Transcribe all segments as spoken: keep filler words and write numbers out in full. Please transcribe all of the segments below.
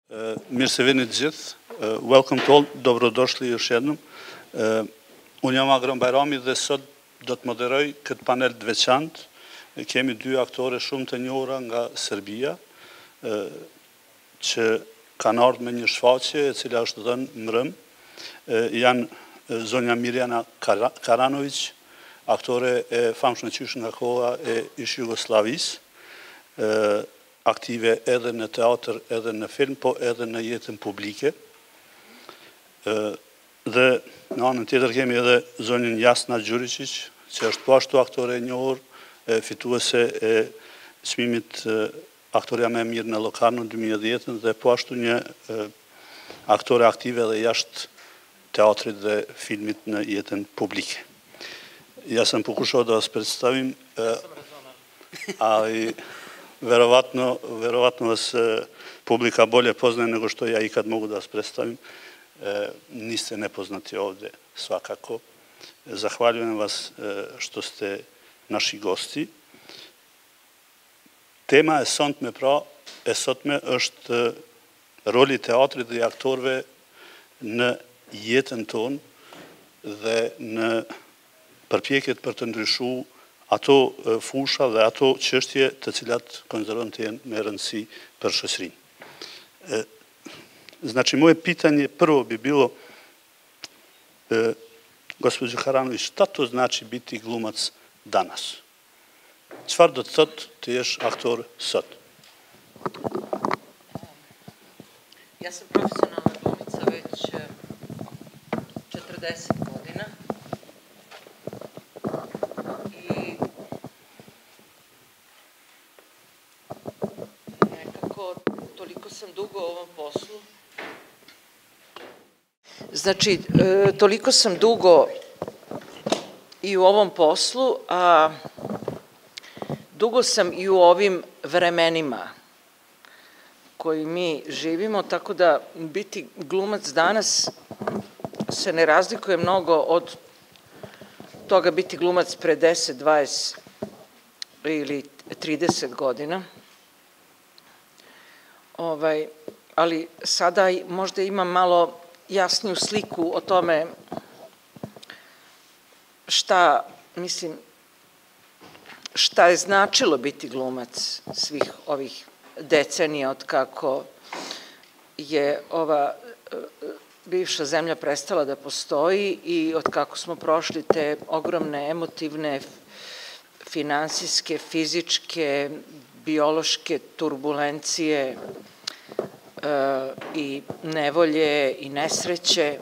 Mirë se vini të gjithë. Welcome to all, dobrodošli još jednom. Unë jam Agron Bajrami dhe sot do të moderoj këtë panel të veçantë. Kemi dy aktore shumë të njohura nga Serbia, që kanë ardhur me një shfaqje e cila është dhënë mbrëm. Janë zonja Mirjana Karanović, aktore e famshme qysh nga koha e ish Jugosllavisë, aktive edhe në teatr, edhe në film, po edhe në jetën publike. Dhe në anën tjetër kemi edhe zonjën Jasna Ðuričić, që është po ashtu aktore e njohur, fituese e çmimit aktoria më e mirë në Locarno në dy mijë e dhjetë dhe po ashtu një aktore aktive dhe jashtë teatrit dhe filmit në jetën publike. Ja sam pokušao da vas predstavim, ali verovatno, verovatno vas publika bolje poznaje nego što ja ikad mogu da vas predstavim. Niste nepoznati ovde svakako. Zahvaljujem vas što ste naši gosti. Tema e sotme pra, e sotme është roli teatrit dhe aktorëve në jetën tonë dhe në përpjekjet për të ndryshuar ato fusha dhe ato çështje të cilat konsiderohen të jenë me rëndësi për shoqërinë. Znači, moje pitanje prvo bi bilo, gospođo Karanović, šta to znači biti glumac danas? Çfarë do të thotë të jesh aktor sot? Ja sam profesionalna glumica već četrdeset godina i nekako toliko sam dugo u ovom poslu. Znači, toliko sam dugo i u ovom poslu, a dugo sam i u ovim vremenima koji mi živimo, tako da biti glumac danas se ne razlikuje mnogo od toga biti glumac pre deset, dvadeset ili trideset godina. Ovaj, ali sada možda imam malo jasniju sliku o tome šta, mislim, šta je značilo biti glumac svih ovih decenija od kako je ova bivša zemlja prestala da postoji i od kako smo prošli te ogromne emotivne, finansijske, fizičke, biološke turbulencije i nevolje i nesreće.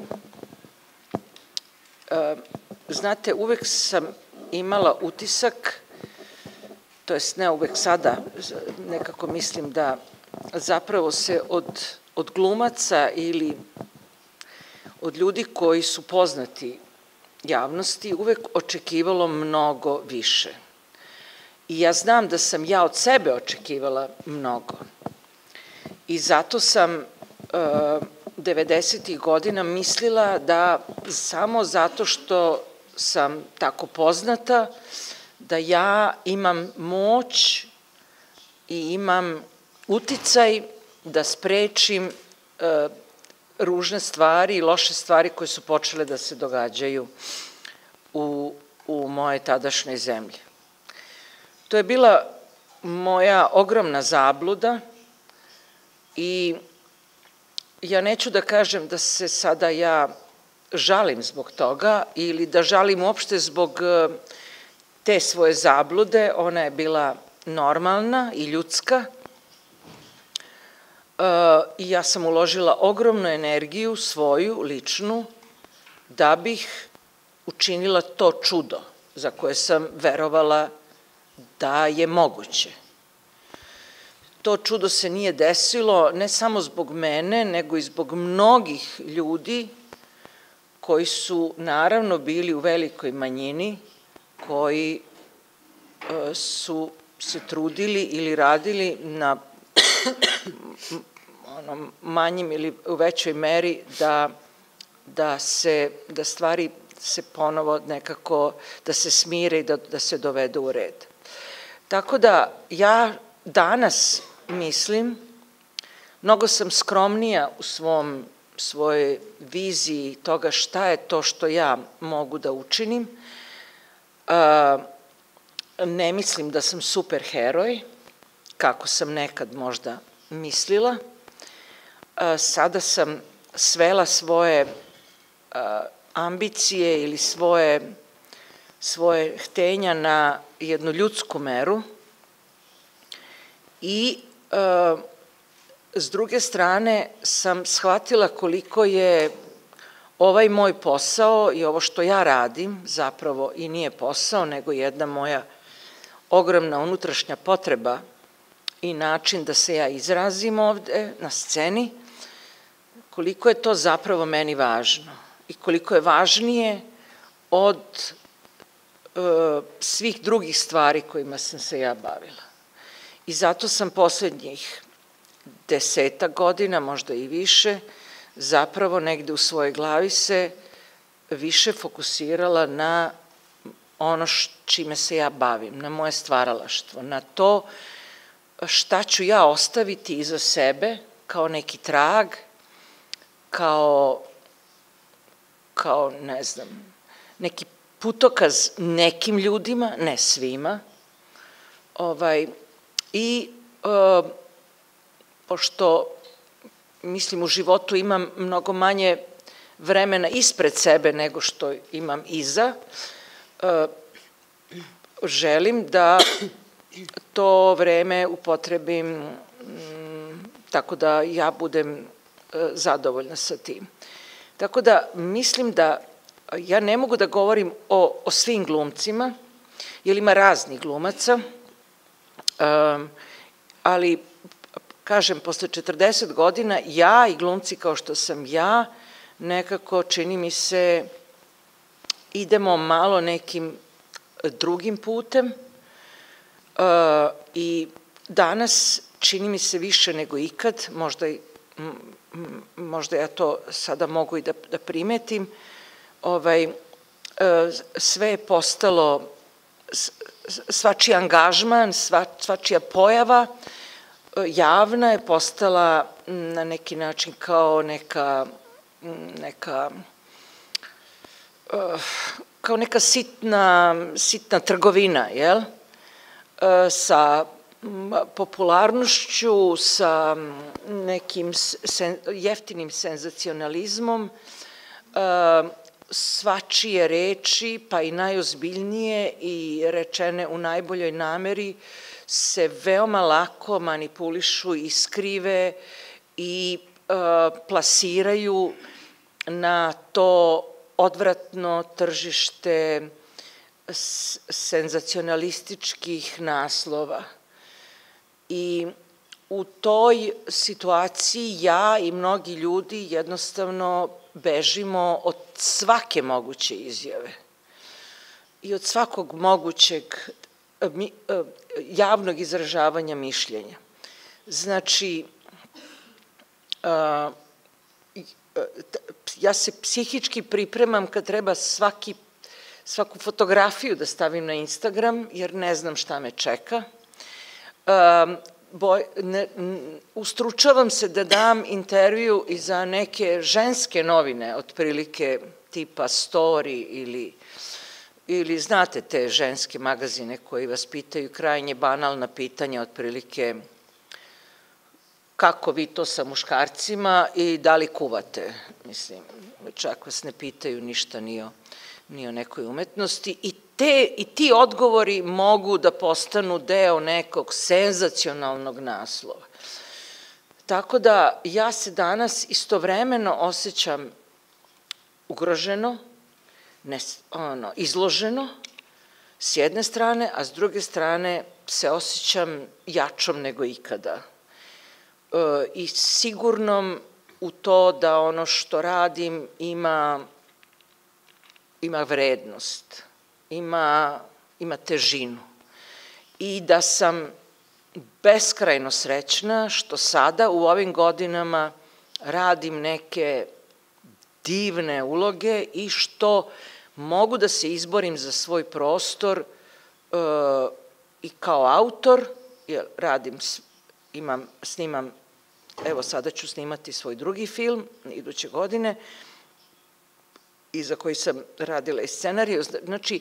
Znate, uvek sam imala utisak, to jest ne uvek sada, nekako mislim da zapravo se od, od glumaca ili od ljudi koji su poznati javnosti uvek očekivalo mnogo više. I ja znam da sam ja od sebe očekivala mnogo. I zato sam devedesetih godina mislila da samo zato što sam tako poznata, da ja imam moć i imam uticaj da sprečim ružne stvari i loše stvari koje su počele da se događaju u, u moje tadašnjoj zemlji. To je bila moja ogromna zabluda i ja neću da kažem da se sada ja žalim zbog toga ili da žalim uopšte zbog te svoje zablude. Ona je bila normalna i ljudska i ja sam uložila ogromnu energiju svoju, ličnu, da bih učinila to čudo za koje sam verovala da je moguće. To čudo se nije desilo ne samo zbog mene, nego i zbog mnogih ljudi koji su naravno bili u velikoj manjini, koji su se trudili ili radili na manjim ili u većoj meri da, da, se, da stvari se ponovo nekako, da se smire i da, da se dovedu u red. Tako da ja danas mislim mnogo sam skromnija u svom, svojoj viziji toga šta je to što ja mogu da učinim. Ne mislim da sam super heroj, kako sam nekad možda mislila. Sada sam svela svoje ambicije ili svoje, svoje htenja na jednu ljudsku meru i s druge strane sam shvatila koliko je ovaj moj posao i ovo što ja radim zapravo i nije posao, nego jedna moja ogromna unutrašnja potreba i način da se ja izrazim ovde na sceni, koliko je to zapravo meni važno i koliko je važnije od e, svih drugih stvari kojima sam se ja bavila. I zato sam poslednjih desetak godina, možda i više, zapravo negde u svojoj glavi se više fokusirala na ono čime se ja bavim, na moje stvaralaštvo, na to šta ću ja ostaviti iza sebe kao neki trag, kao, kao ne znam, neki putokaz nekim ljudima, ne svima, ovaj, i e, pošto, mislim, u životu imam mnogo manje vremena ispred sebe nego što imam iza, e, želim da to vreme upotrebim m, tako da ja budem e, zadovoljna sa tim. Tako da mislim da ja ne mogu da govorim o, o svim glumcima, jer ima raznih glumaca, e, ali kažem, posle četrdeset godina, ja i glumci kao što sam ja, nekako, čini mi se, idemo malo nekim drugim putem i danas, čini mi se više nego ikad, možda, možda ja to sada mogu i da, da primetim, ovaj, sve je postalo, svačiji angažman, sva, svačija pojava, javna je postala na neki način kao neka, neka, kao neka sitna, sitna trgovina, jel? Sa popularnošću, sa nekim sen, jeftinim senzacionalizmom, svačije reči, pa i najozbiljnije i rečene u najboljoj nameri, se veoma lako manipulišu i skrive i e, plasiraju na to odvratno tržište senzacionalističkih naslova. I u toj situaciji ja i mnogi ljudi jednostavno bežimo od svake moguće izjave i od svakog mogućeg javnog izražavanja mišljenja. Znači, ja se psihički pripremam kad treba svaki, svaku fotografiju da stavim na Instagram, jer ne znam šta me čeka. Boj, ne, ustručavam se da dam intervju i za neke ženske novine, otprilike tipa Story ili ili znate te ženske magazine koji vas pitaju krajnje banalna pitanja, otprilike kako vi to sa muškarcima i da li kuvate, mislim, čak vas ne pitaju ništa ni o, ni o nekoj umetnosti i, te, i ti odgovori mogu da postanu deo nekog senzacionalnog naslova. Tako da ja se danas istovremeno osjećam ugroženo, Ne, ono, izloženo s jedne strane, a s druge strane se osjećam jačom nego ikada. E, I sigurnom u to da ono što radim ima, ima vrednost, ima, ima težinu. I da sam beskrajno srećna što sada u ovim godinama radim neke divne uloge i što mogu da se izborim za svoj prostor e, i kao autor, jer radim, imam, snimam evo sada ću snimati svoj drugi film iduće godine i za koji sam radila i scenariju. Znači,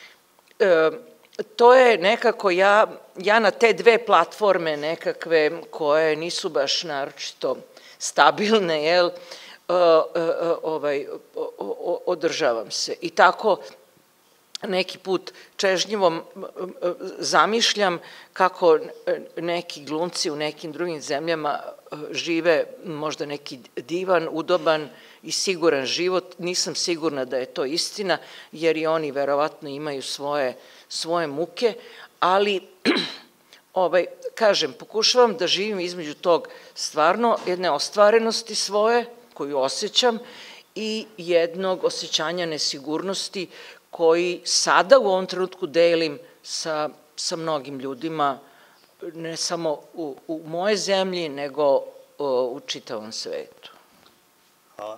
to je nekako, ja, ja na te dve platforme nekakve koje nisu baš naročito stabilne, jel, ovaj, održavam se. I tako neki put čežnjivo zamišljam kako neki glumci u nekim drugim zemljama žive možda neki divan, udoban i siguran život. Nisam sigurna da je to istina, jer i oni verovatno imaju svoje, svoje muke, ali ovaj, kažem, pokušavam da živim između tog stvarno jedne ostvarenosti svoje, koju osjećam, i jednog osjećanja nesigurnosti koji sada u ovom trenutku delim sa, sa mnogim ljudima, ne samo u, u moje zemlji, nego o, u čitavom svetu. Hvala.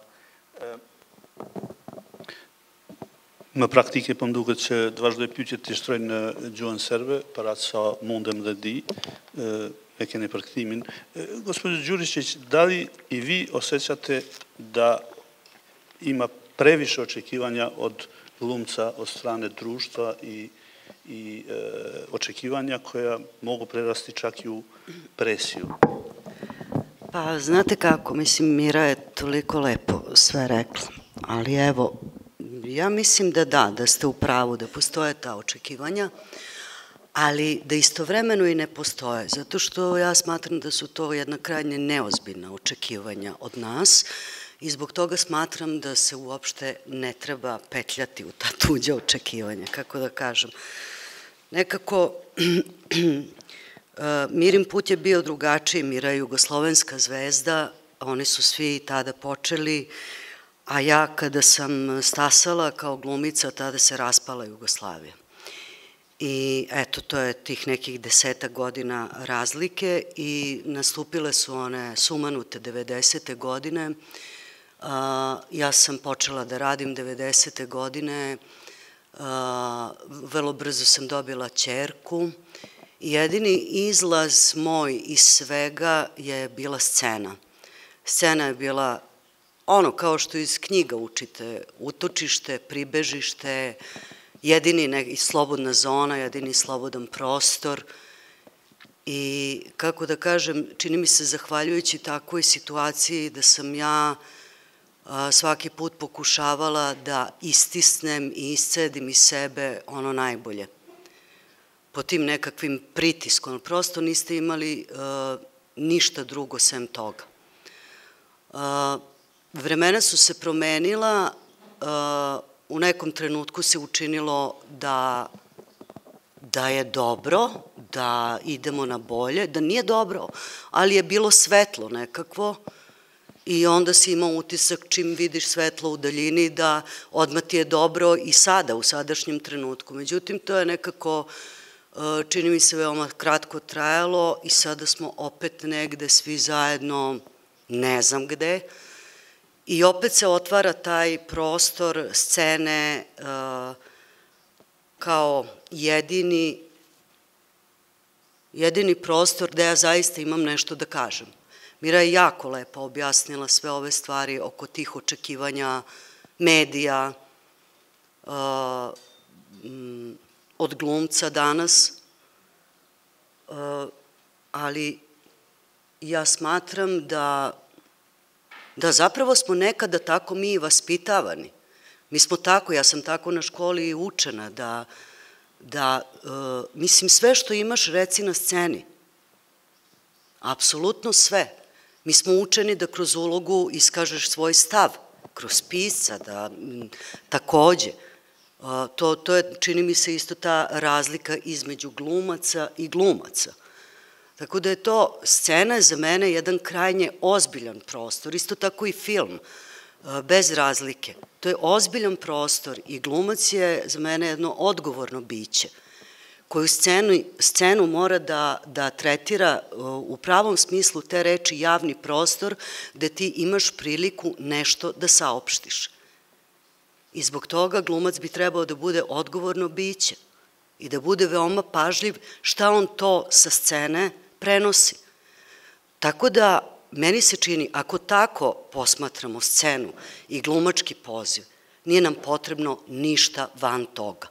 Më praktike po m'duket që të vazhdoj pyetjet të shtrojnë në gjuhën serbe, para sa mundem dhe di, e keni përkthimin. Gospođo Đuričić, da li i vi osjećate da ima previše očekivanja od glumca od strane društva i, i e, očekivanja koja mogu prerasti čak i u presiju? Pa, znate kako, mislim, Mira je toliko lepo sve rekla, ali evo, ja mislim da da, da ste u pravu, da postoje ta očekivanja, ali da istovremeno i ne postoje, zato što ja smatram da su to jedna krajnje neozbiljna očekivanja od nas i zbog toga smatram da se uopšte ne treba petljati u ta tuđa očekivanja, kako da kažem. Nekako, Mirin put je bio drugačiji, Mira je jugoslovenska zvezda, oni su svi tada počeli, a ja kada sam stasala kao glumica, tada se raspala Jugoslavija. I eto, to je tih nekih desetak godina razlike i nastupile su one sumanute devedesete godine. Ja sam počela da radim devedesete godine, vrlo brzo sam dobila ćerku i jedini izlaz moj iz svega je bila scena. Scena je bila ono kao što iz knjiga učite, utočište, pribežište, jedini slobodna zona, jedini slobodan prostor i, kako da kažem, čini mi se zahvaljujući takvoj situaciji da sam ja svaki put pokušavala da istisnem i iscedim iz sebe ono najbolje. Po tim nekakvim pritiskom, prosto niste imali ništa drugo sem toga. Vremena su se promenila, u nekom trenutku se učinilo da, da je dobro, da idemo na bolje, da nije dobro, ali je bilo svetlo nekakvo i onda si imao utisak čim vidiš svetlo u daljini da odmah ti je dobro i sada, u sadašnjem trenutku. Međutim, to je nekako, čini mi se, veoma kratko trajalo i sada smo opet negde svi zajedno, ne znam gde, i opet se otvara taj prostor scene kao jedini, jedini prostor gde ja zaista imam nešto da kažem. Mira je jako lepo objasnila sve ove stvari oko tih očekivanja medija, od glumca danas, ali ja smatram da da zapravo smo nekada tako mi i vaspitavani. Mi smo tako, ja sam tako na školi i učena, da, da mislim, sve što imaš reci na sceni. Apsolutno sve. Mi smo učeni da kroz ulogu iskažeš svoj stav, kroz pisca, da takođe. To, to je, čini mi se, isto ta razlika između glumaca i glumaca. Tako da je to, scena je za mene jedan krajnje ozbiljan prostor, isto tako i film, bez razlike. To je ozbiljan prostor i glumac je za mene jedno odgovorno biće, koju scenu, scenu mora da, da tretira u pravom smislu te reči javni prostor, gde ti imaš priliku nešto da saopštiš. I zbog toga glumac bi trebao da bude odgovorno biće i da bude veoma pažljiv šta on to sa scene prenosi. Tako da meni se čini, ako tako posmatramo scenu i glumački poziv, nije nam potrebno ništa van toga.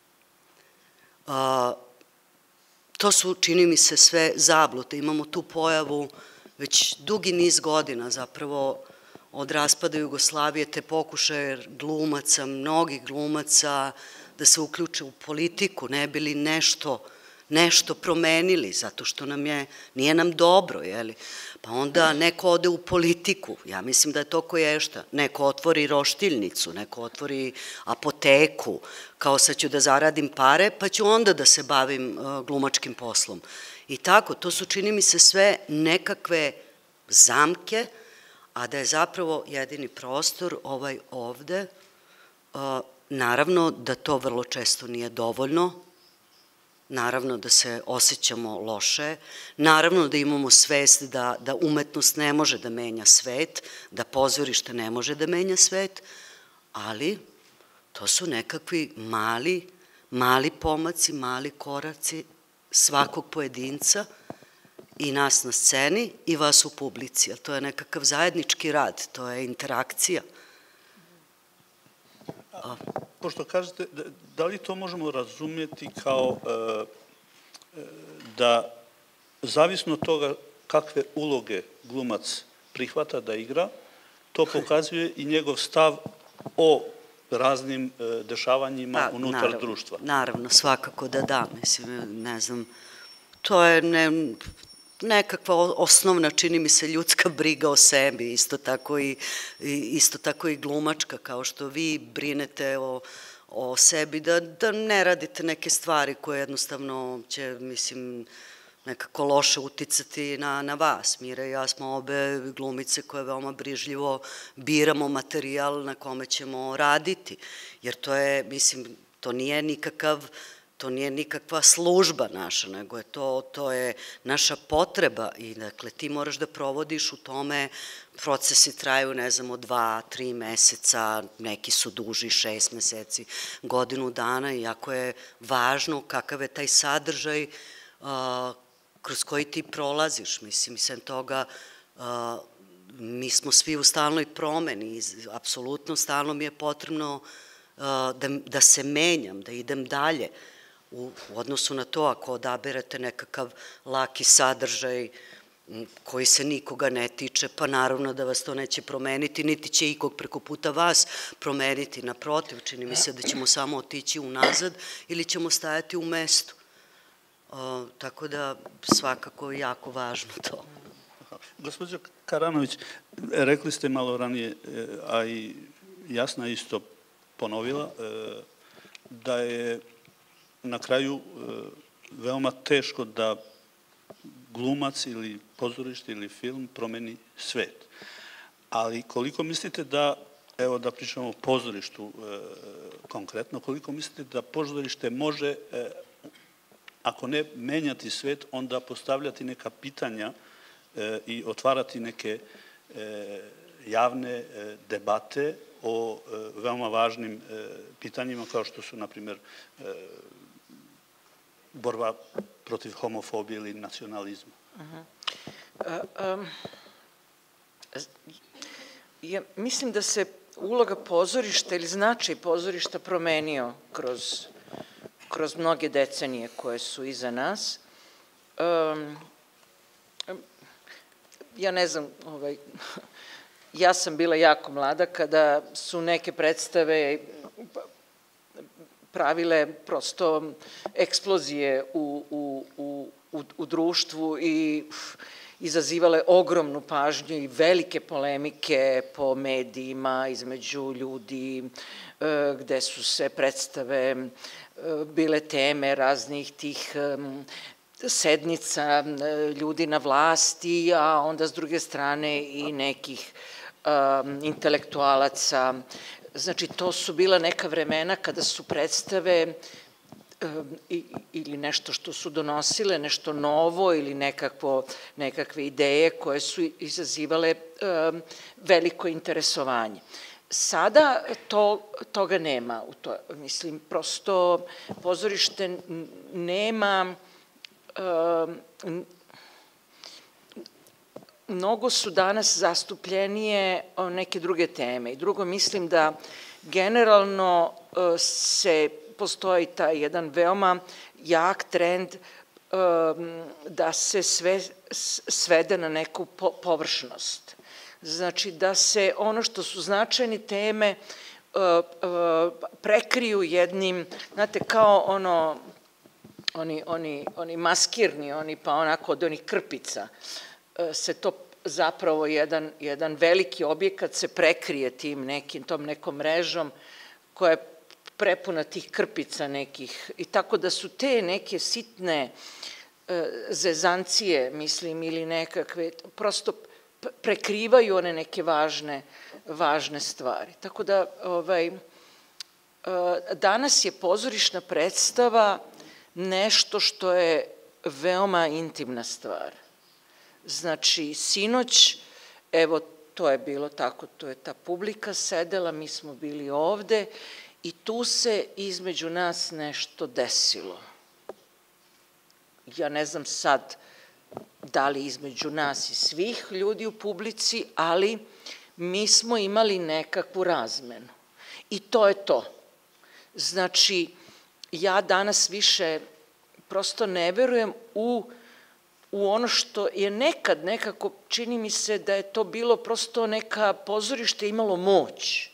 To su, čini mi se, sve zablude. Imamo tu pojavu već dugi niz godina, zapravo od raspada Jugoslavije, te pokušaje glumaca, mnogih glumaca, da se uključe u politiku, ne bi li nešto, nešto promenili, zato što nam je, nije nam dobro, jeli? Pa onda neko ode u politiku, ja mislim da je to koješta, neko otvori roštiljnicu, neko otvori apoteku, kao sad ću da zaradim pare, pa ću onda da se bavim glumačkim poslom. I tako, to su, čini mi se, sve nekakve zamke, a da je zapravo jedini prostor ovaj ovde. Naravno da to vrlo često nije dovoljno, naravno da se osjećamo loše, naravno da imamo svest da, da umetnost ne može da menja svet, da pozorište ne može da menja svet, ali to su nekakvi mali, mali pomaci, mali koraci svakog pojedinca i nas na sceni i vas u publici. To je nekakav zajednički rad, to je interakcija. Pošto kažete, da li to možemo razumjeti kao da zavisno od toga kakve uloge glumac prihvata da igra, to pokazuje i njegov stav o raznim dešavanjima unutar društva? Naravno, svakako da da, mislim, ne znam, to je nekakva osnovna, čini mi se, ljudska briga o sebi, isto tako i, isto tako i glumačka, kao što vi brinete o, o sebi, da, da ne radite neke stvari koje jednostavno će, mislim, nekako loše uticati na, na vas. Mira i ja smo obe glumice koje veoma brižljivo biramo materijal na kome ćemo raditi, jer to je, mislim, to nije nikakav to nije nikakva služba naša, nego je to, to je naša potreba i dakle ti moraš da provodiš u tome, procesi traju, ne znam, od dva, tri meseca, neki su duži, šest meseci, godinu dana i jako je važno kakav je taj sadržaj kroz koji ti prolaziš, mislim, sem toga mi smo svi u stalnoj promeni i apsolutno stalno mi je potrebno da se menjam, da idem dalje, u odnosu na to ako odaberete nekakav laki sadržaj koji se nikoga ne tiče, pa naravno da vas to neće promeniti, niti će ikog preko puta vas promeniti, naprotiv, čini mi se da ćemo samo otići unazad ili ćemo stajati u mestu. Tako da svakako je jako važno to. Gospođo Karanović, rekli ste malo ranije, a i Jasna isto ponovila, da je na kraju veoma teško da glumac ili pozorište ili film promeni svet. Ali koliko mislite da, evo da pričamo o pozorištu konkretno, koliko mislite da pozorište može, ako ne menjati svet, onda postavljati neka pitanja i otvarati neke javne debate o veoma važnim pitanjima kao što su, na primjer, borba protiv homofobije ili nacionalizma? Mislim da se uloga pozorišta ili značaj pozorišta promenio kroz mnoge decenije koje su iza nas. Ja ne znam, ja sam bila jako mlada kada su neke predstave pravile prosto eksplozije u društvu i izazivale ogromnu pažnju i velike polemike po medijima između ljudi, gde su se predstave bile teme raznih tih sednica ljudi na vlasti, a onda s druge strane i nekih intelektualaca. Znači, to su bila neka vremena kada su predstave ili nešto što su donosile, nešto novo ili nekakve ideje koje su izazivale veliko interesovanje. Sada toga nema. Mislim, prosto pozorište nema mnogo su danas zastupljenije neke druge teme. I drugo, mislim da generalno se postoji taj jedan veoma jak trend da se sve svede na neku površnost. Znači da se ono što su značajne teme prekriju jednim, znate, kao ono, oni, oni, oni maskirni, oni pa onako od onih krpica, se to zapravo jedan, jedan veliki objekat se prekrije tim nekim, tom nekom mrežom koja je prepuna tih krpica nekih. I tako da su te neke sitne zezancije, mislim, ili nekakve, prosto prekrivaju one neke važne, važne stvari. Tako da, ovaj, danas je pozorišna predstava nešto što je veoma intimna stvar. Znači, sinoć, evo, to je bilo tako, to je ta publika sedela, mi smo bili ovde i tu se između nas nešto desilo. Ja ne znam sad da li između nas i svih ljudi u publici, ali mi smo imali nekakvu razmenu. I to je to. Znači, ja danas više prosto ne verujem u, u ono što je nekad nekako, čini mi se da je to bilo prosto neka pozorište imalo moć.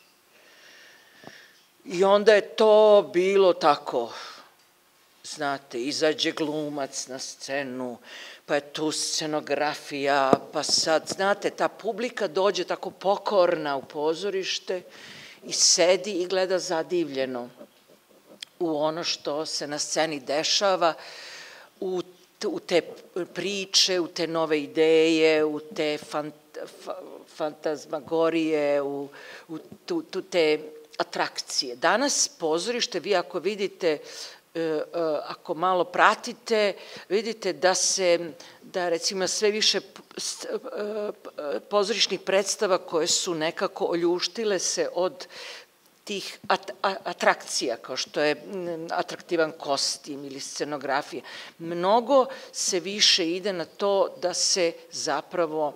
I onda je to bilo tako, znate, izađe glumac na scenu, pa je tu scenografija, pa sad, znate, ta publika dođe tako pokorna u pozorište i sedi i gleda zadivljeno u ono što se na sceni dešava, u, u te priče, u te nove ideje, u te fant, fa, fantazmagorije, u, u tu, tu te atrakcije. Danas pozorište, vi ako vidite, ako malo pratite, vidite da se, da recimo sve više pozorišnih predstava koje su nekako oljuštile se od tih atrakcija, kao što je atraktivan kostim ili scenografija. Mnogo se više ide na to da se zapravo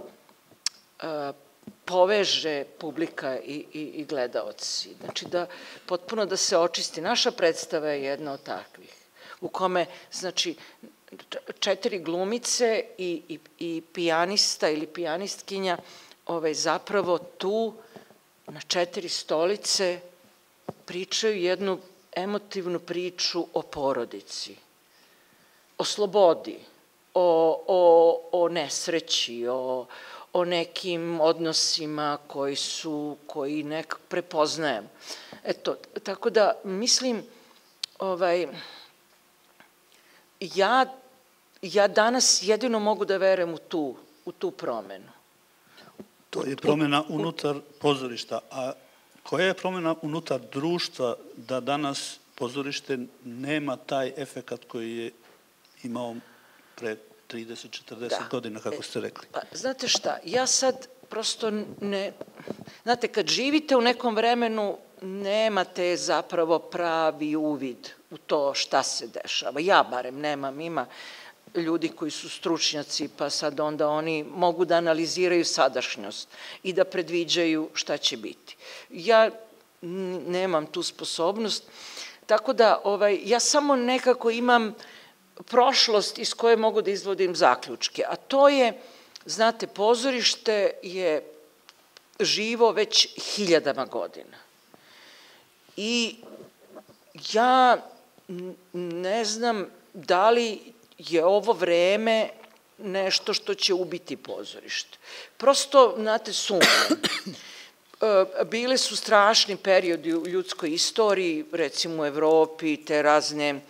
poveže publika i, i, i gledaoci. Znači da potpuno da se očisti. Naša predstava je jedna od takvih, u kome, znači, četiri glumice i, i, i pijanista ili pijanistkinja ovaj, zapravo tu na četiri stolice pričaju jednu emotivnu priču o porodici, o slobodi, o, o, o nesreći, o o nekim odnosima koji su, koji nek prepoznajem. Eto, tako da mislim, ovaj, ja, ja danas jedino mogu da verujem u tu, u tu promenu. To je promena unutar pozorišta, a koja je promena unutar društva da danas pozorište nema taj efekat koji je imao pre trideset četrdeset godina, kako ste rekli? Pa, znate šta, ja sad prosto ne... Znate, kad živite u nekom vremenu, nemate zapravo pravi uvid u to šta se dešava. Ja barem nemam, ima ljudi koji su stručnjaci, pa sad onda oni mogu da analiziraju sadašnjost i da predviđaju šta će biti. Ja nemam tu sposobnost, tako da ovaj, ja samo nekako imam prošlost iz koje mogu da izvodim zaključke, a to je, znate, pozorište je živo već hiljadama godina. I ja ne znam da li je ovo vreme nešto što će ubiti pozorište. Prosto, znate, sumnjam. Bile su strašni periodi u ljudskoj istoriji, recimo u Evropi, te razne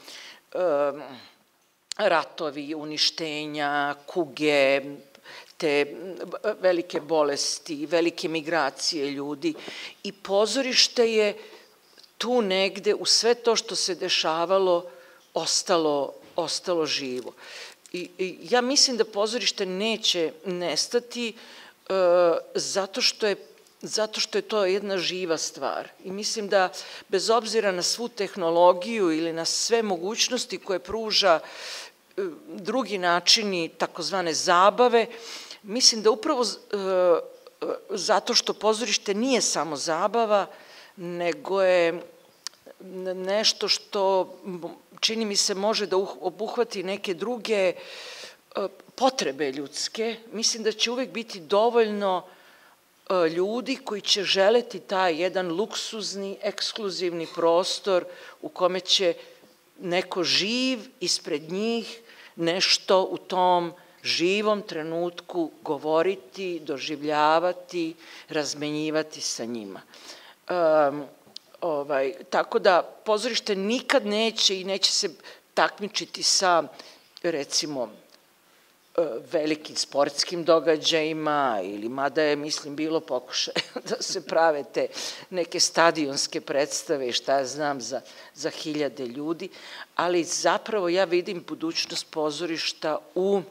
ratovi, uništenja, kuge, te velike bolesti, velike migracije ljudi. I pozorište je tu negde u sve to što se dešavalo ostalo, ostalo živo. I, i ja mislim da pozorište neće nestati uh, zato što je zato što je to jedna živa stvar. I mislim da bez obzira na svu tehnologiju ili na sve mogućnosti koje pruža drugi načini takozvane zabave, mislim da upravo zato što pozorište nije samo zabava, nego je nešto što, čini mi se, može da obuhvati neke druge potrebe ljudske. Mislim da će uvek biti dovoljno ljudi koji će želeti taj jedan luksuzni, ekskluzivni prostor u kome će neko živ ispred njih nešto u tom živom trenutku govoriti, doživljavati, razmenjivati sa njima. Tako da pozorište nikad neće i neće se takmičiti sa, recimo, velikim sportskim događajima ili mada je, mislim, bilo pokušaj da se prave te neke stadionske predstave i šta ja znam za hiljade ljudi, ali zapravo ja vidim budućnost pozorišta u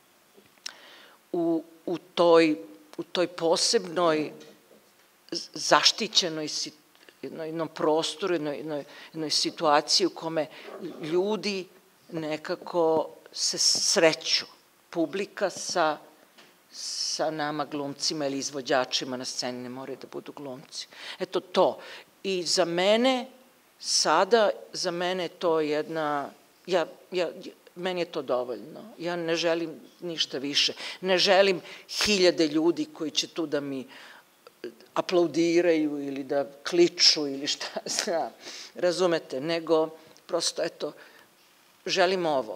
u toj posebnoj zaštićenoj jednom prostoru, jednoj situaciji u kome ljudi nekako se sreću, publika sa nama glumcima ili izvođačima na sceni, ne moraju da budu glumci. Eto to. I za mene, sada, za mene je to jedna, meni je to dovoljno. Ja ne želim ništa više. Ne želim hiljade ljudi koji će tu da mi aplaudiraju ili da kliču ili šta znam. Razumete? Nego, prosto, eto, želim ovo.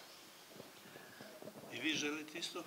I vi želite isto?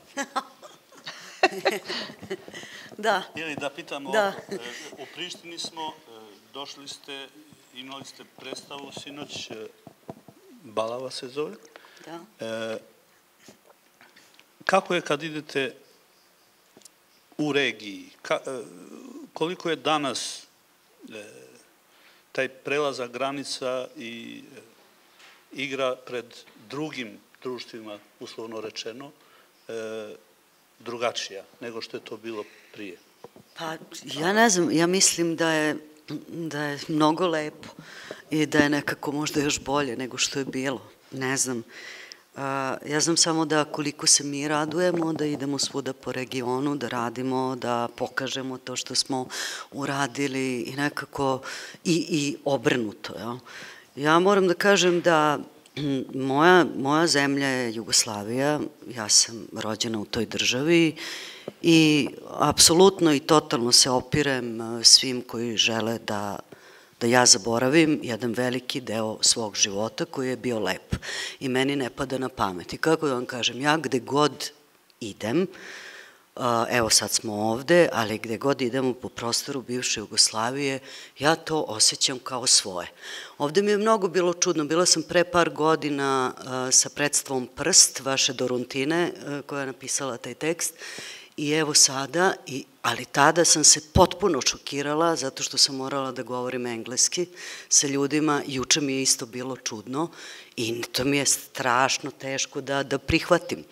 Da. Ili da pitam ovako, u Prištini smo, došli ste, imali ste predstavu sinoć, Balava se zove. Da. Kako je kad idete u regiji? Koliko je danas taj prelazak granica i igra pred drugim društvima, uslovno rečeno, drugačija nego što je to bilo prije? Pa, ja ne znam, ja mislim da je da je mnogo lepo i da je nekako možda još bolje nego što je bilo. Ne znam. Ja znam samo da koliko se mi radujemo, da idemo svuda po regionu, da radimo, da pokažemo to što smo uradili i nekako i obrnuto. Ja moram da kažem da moja zemlja je Jugoslavija, ja sam rođena u toj državi i apsolutno i totalno se opirem svim koji žele da da ja zaboravim jedan veliki deo svog života koji je bio lep i meni ne pada na pamet. I kako da vam kažem, ja gde god idem, evo sad smo ovde, ali gde god idemo po prostoru bivše Jugoslavije, ja to osjećam kao svoje. Ovde mi je mnogo bilo čudno, bila sam pre par godina sa predstavom Prst, vaše Doruntine, koja je napisala taj tekst, i evo sada, ali tada sam se potpuno šokirala zato što sam morala da govorim engleski sa ljudima, juče mi je isto bilo čudno i to mi je strašno teško da prihvatim.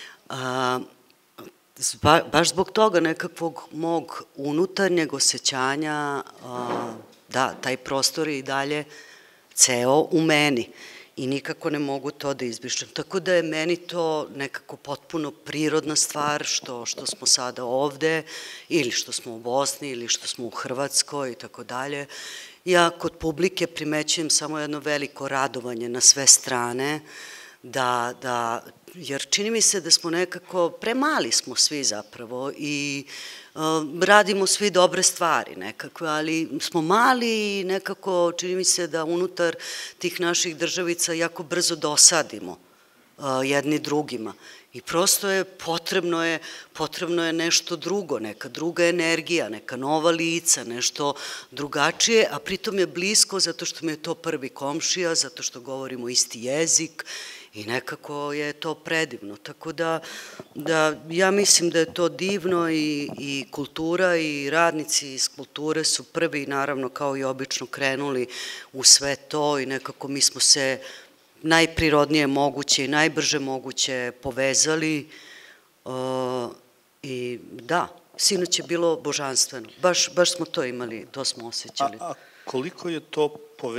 Baš zbog toga nekakvog mog unutarnjeg osjećanja, da, taj prostor je i dalje ceo u meni. I nikako ne mogu to da izbrišem. Tako da je meni to nekako potpuno prirodna stvar što smo sada ovde ili što smo u Bosni ili što smo u Hrvatskoj i tako dalje. Ja kod publike primećujem samo jedno veliko radovanje na sve strane, jer čini mi se da smo nekako, premali smo svi zapravo i radimo svi dobre stvari nekako, ali smo mali i nekako čini mi se da unutar tih naših državica jako brzo dosadimo jedni drugima i prosto je potrebno je potrebno je nešto drugo, neka druga energija, neka nova lica, nešto drugačije, a pritom je blisko zato što mi je to prvi komšija, zato što govorimo isti jezik i nekako je to predivno, tako da ja mislim da je to divno i kultura i radnici iz kulture su prvi, naravno, kao i obično krenuli u sve to i nekako mi smo se najprirodnije moguće i najbrže moguće povezali i da, sinoć je bilo božanstveno, baš smo to imali, to smo osjećali. A koliko je to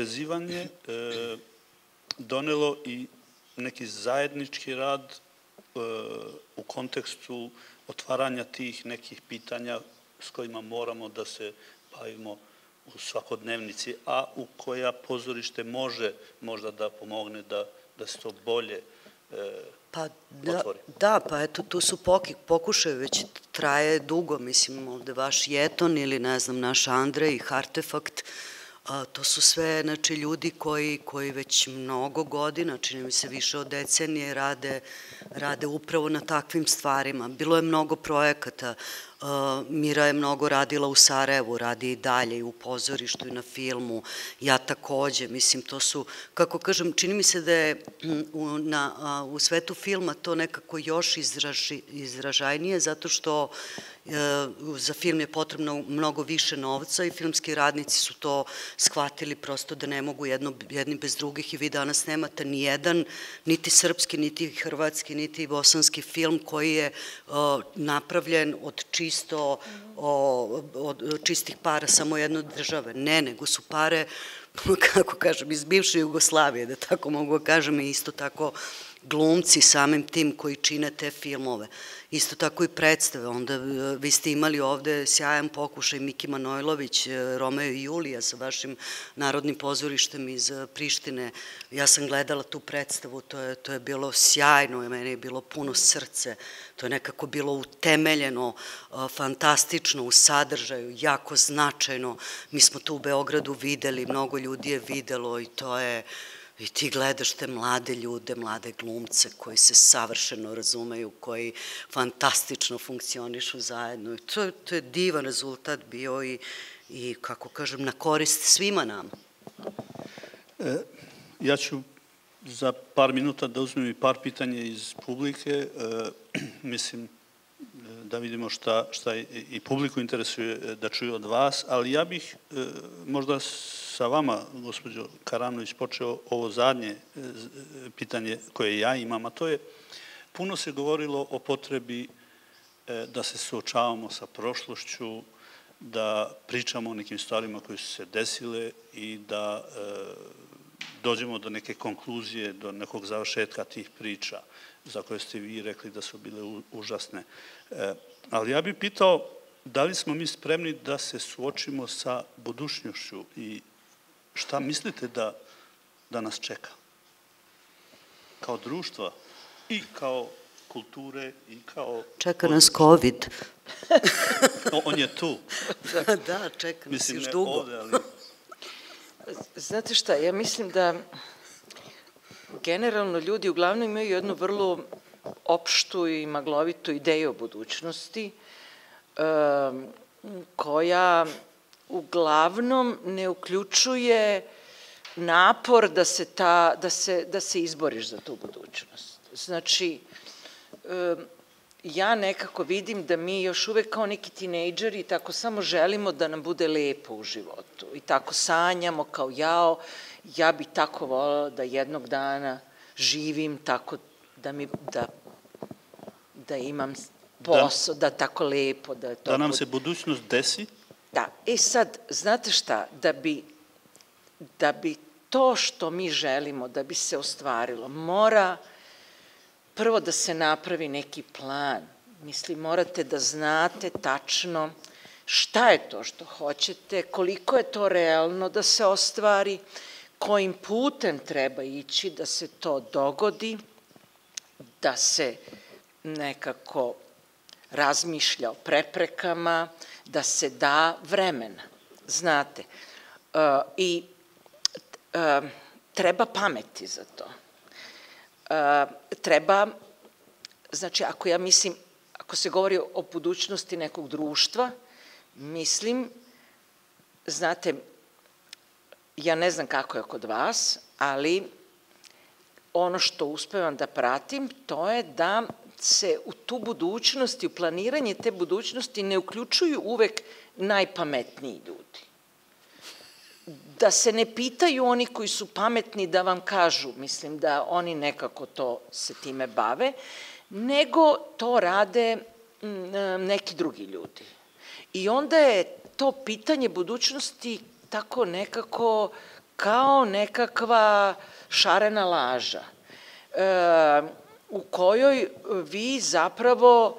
povezivanje donelo i neki zajednički rad u kontekstu otvaranja tih nekih pitanja s kojima moramo da se bavimo u svakodnevnici, a u koja pozorište može možda da pomogne da se to bolje otvori. Da, pa eto, tu su pokušaju, već traje dugo, mislim, ovde vaš Jeton ili, ne znam, naš Andrej, Hartefakt, to su sve, znači, ljudi koji već mnogo godina, čini mi se više od decenije, rade upravo na takvim stvarima. Bilo je mnogo projekata, Mira je mnogo radila u Sarajevu, radi i dalje i u pozorištu i na filmu, ja takođe, mislim, to su, kako kažem, čini mi se da je u svetu filma to nekako još izražajnije, zato što za film je potrebno mnogo više novca i filmski radnici su to shvatili prosto da ne mogu jedni bez drugih i vi danas nemate ni jedan, niti srpski, niti hrvatski, niti bosanski film koji je napravljen od čisto, od čistih para samo jedne države. Ne, nego su pare, kako kažem, iz bivše Jugoslavije, da tako mogu da kažem, i isto tako glumci samim tim koji čine te filmove. Isto tako i predstave, onda vi ste imali ovde sjajan pokušaj Miki Manojlović, Romeo i Julija sa vašim Narodnim pozorištem iz Prištine. Ja sam gledala tu predstavu, to je bilo sjajno, meni je bilo puno srce, to je nekako bilo utemeljeno, fantastično u sadržaju, jako značajno. Mi smo to u Beogradu videli, mnogo ljudi je videlo i to je... I ti gledaš te mlade ljude, mlade glumce koji se savršeno razumeju, koji fantastično funkcionišu zajedno. I to je divan rezultat bio i, kako kažem, na korist svima nama. Ja ću za par minuta da uzmem i par pitanja iz publike. Mislim da vidimo šta i publiku interesuje da čuju od vas, ali ja bih možda sa vama, gospođo Karanović, počeo ovo zadnje pitanje koje ja imam, a to je, puno se govorilo o potrebi da se suočavamo sa prošlošću, da pričamo o nekim stvarima koje su se desile i da dođemo do neke konkluzije, do nekog završetka tih priča za koje ste vi rekli da su bile užasne. Ali ja bih pitao, da li smo mi spremni da se suočimo sa budućnošću i šta mislite da nas čeka? Kao društva i kao kulture i kao... Čeka nas COVID. On je tu. Da, čeka nas još dugo. Znate šta, ja mislim da generalno ljudi uglavnom imaju jednu vrlo opštu i maglovitu ideju o budućnosti koja uglavnom ne uključuje napor da se izboriš za tu budućnost. Znači, ja nekako vidim da mi još uvek kao neki tinejdžeri tako samo želimo da nam bude lepo u životu i tako sanjamo kao jao, ja bi tako volala da jednog dana živim tako da imam posao, da tako lepo, da je to... Da nam se budućnost desi? Da, e sad, znate šta, da bi to što mi želimo, da bi se ostvarilo, mora prvo da se napravi neki plan. Mislim, morate da znate tačno šta je to što hoćete, koliko je to realno da se ostvari, kojim putem treba ići da se to dogodi, da se nekako razmišlja o preprekama, da se da vremena, znate. I treba pameti za to. Treba, znači, ako ja mislim, ako se govori o budućnosti nekog društva, mislim, znate, ja ne znam kako je kod vas, ali ono što uspevam da pratim, to je da se u tu budućnost i u planiranje te budućnosti ne uključuju uvek najpametniji ljudi. Da se ne pitaju oni koji su pametni da vam kažu, mislim da oni nekako to se time bave, nego to rade neki drugi ljudi. I onda je to pitanje budućnosti tako nekako kao nekakva šarena laža. u kojoj vi zapravo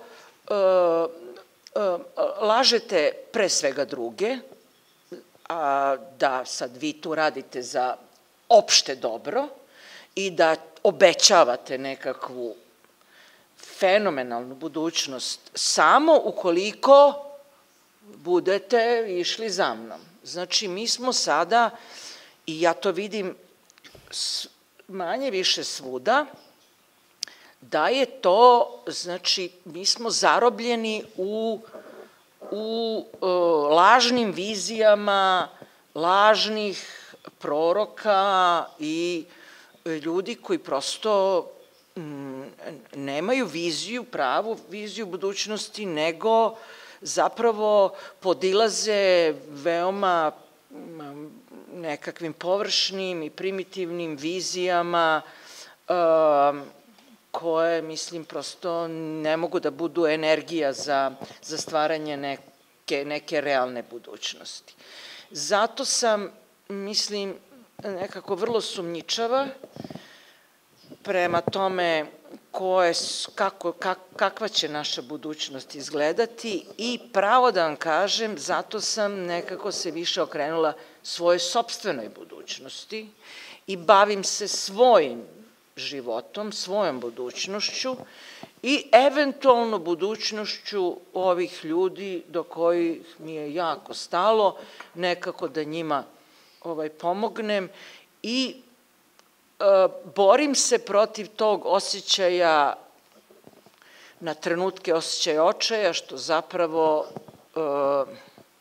lažete pre svega druge, a da sad vi tu radite za opšte dobro i da obećavate nekakvu fenomenalnu budućnost samo ukoliko budete išli za mnom. Znači, mi smo sada, i ja to vidim manje više svuda, da je to, znači, mi smo zarobljeni u, u lažnim vizijama, lažnih proroka i ljudi koji prosto nemaju viziju, pravu viziju budućnosti, nego zapravo podilaze veoma nekakvim površnim i primitivnim vizijama koje, mislim, prosto ne mogu da budu energija za, za stvaranje neke, neke realne budućnosti. Zato sam, mislim, nekako vrlo sumnjičava prema tome koje, kako, kak, kakva će naša budućnost izgledati i pravo da vam kažem, zato sam nekako se više okrenula svojoj sopstvenoj budućnosti i bavim se svojim životom, svojom budućnošću i eventualno budućnošću ovih ljudi do kojih mi je jako stalo, nekako da njima ovaj, pomognem i e, borim se protiv tog osjećaja, na trenutke osjećaja očaja, što zapravo e,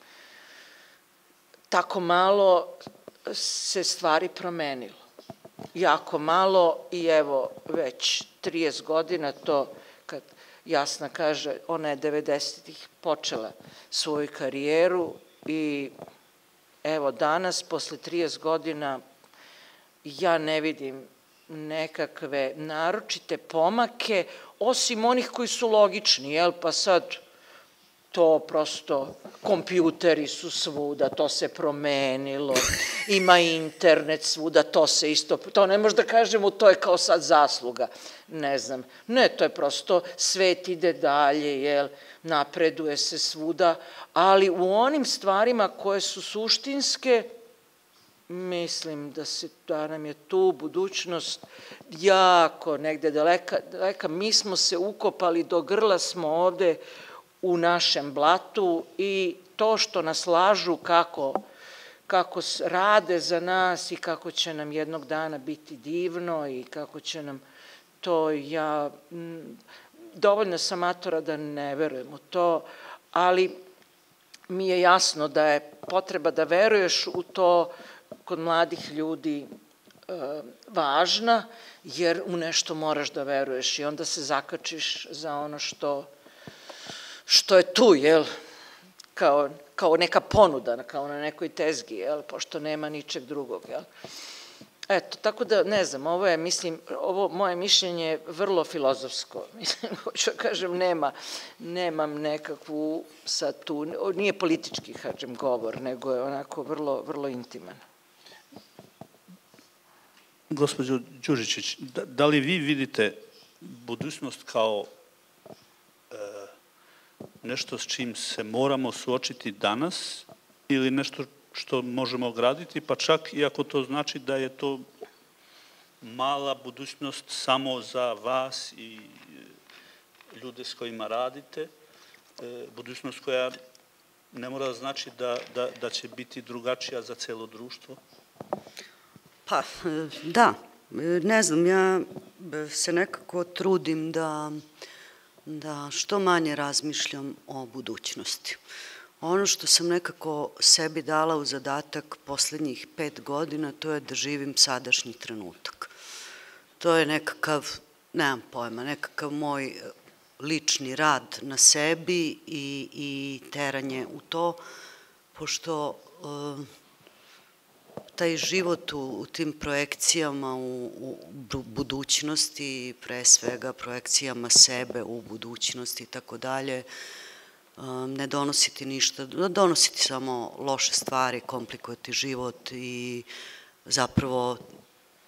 tako malo se stvari promenilo. Jako malo i evo već trideset godina to, kad Jasna kaže, ona je devedesetih počela svoju karijeru i evo danas, posle trideset godina, ja ne vidim nekakve naročite pomake, osim onih koji su logični, jel, pa sad to prosto, kompjuteri su svuda, to se promenilo, ima internet svuda, to se isto, to ne možda kažemo, to je kao sad zasluga, ne znam, ne, to je prosto, svet ide dalje, jel, napreduje se svuda, ali u onim stvarima koje su suštinske, mislim da, se, da nam je tu budućnost jako negde daleka, daleka, mi smo se ukopali, do grla smo ovde u našem blatu i to što nas lažu kako, kako rade za nas i kako će nam jednog dana biti divno i kako će nam to, ja dovoljno sam matora da ne verujem u to, ali mi je jasno da je potreba da veruješ u to kod mladih ljudi e, važna, jer u nešto moraš da veruješ i onda se zakačiš za ono što što je tu, jel, kao, kao neka ponuda, kao na nekoj tezgi, jel, pošto nema ničeg drugog, jel. Eto, tako da, ne znam, ovo je, mislim, ovo moje mišljenje je vrlo filozofsko, mislim, hoću da kažem, nema, nemam nekakvu sad tu, nije politički, kažem, govor, nego je onako vrlo, vrlo intiman. Gospođo Đuričić, da, da li vi vidite budućnost kao nešto s čim se moramo suočiti danas ili nešto što možemo graditi, pa čak i ako to znači da je to mala budućnost samo za vas i ljude s kojima radite, budućnost koja ne mora da znači da, da, da će biti drugačija za celo društvo? Pa, da. Ne znam, ja se nekako trudim da da što manje razmišljam o budućnosti. Ono što sam nekako sebi dala u zadatak poslednjih pet godina, to je da živim sadašnji trenutak. To je nekakav, nemam pojma, nekakav moj lični rad na sebi i, i teranje u to, pošto e, taj život u, u tim projekcijama u, u budućnosti, pre svega projekcijama sebe u budućnosti i tako dalje, ne donositi ništa, donositi samo loše stvari, komplikovati život i zapravo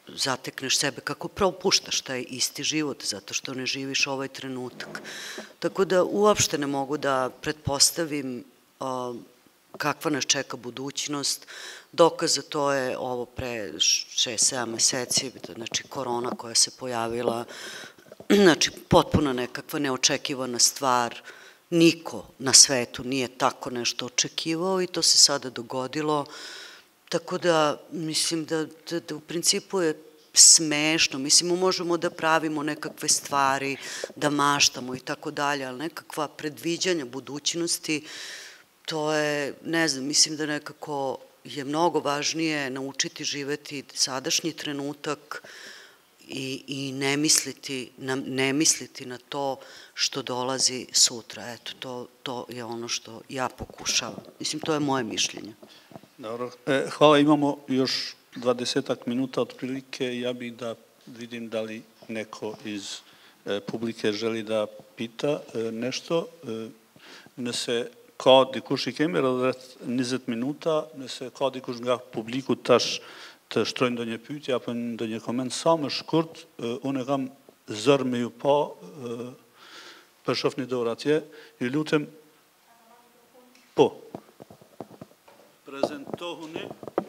zatekneš sebe kako propuštaš taj isti život, zato što ne živiš ovaj trenutak. Tako da uopšte ne mogu da pretpostavim kakva nas čeka budućnost. Dokaz za to je ovo pre šest sedam meseci, znači korona koja se pojavila, znači potpuno nekakva neočekivana stvar, niko na svetu nije tako nešto očekivao i to se sada dogodilo, tako da mislim da u principu je smešno, mislim možemo da pravimo nekakve stvari, da maštamo i tako dalje, ali nekakva predviđanja budućnosti, to je, ne znam, mislim da nekako je mnogo važnije naučiti živeti sadašnji trenutak i ne misliti na to što dolazi sutra. Eto, to je ono što ja pokušavam. Mislim, to je moje mišljenje. Dobro. Hvala, imamo još dvadesetak minuta otprilike. Ja bih da vidim da li neko iz publike želi da pita nešto. Nëse ka dikush i kemi rreth njëzet minuta, nëse ka dikush nga publiku tash të shtrojnë ndonjë pyetje apo ndonjë koment sa më shkurt, unë kam zër me ju pa për shohni dorë atje, ju lutem po. Prezentohuni.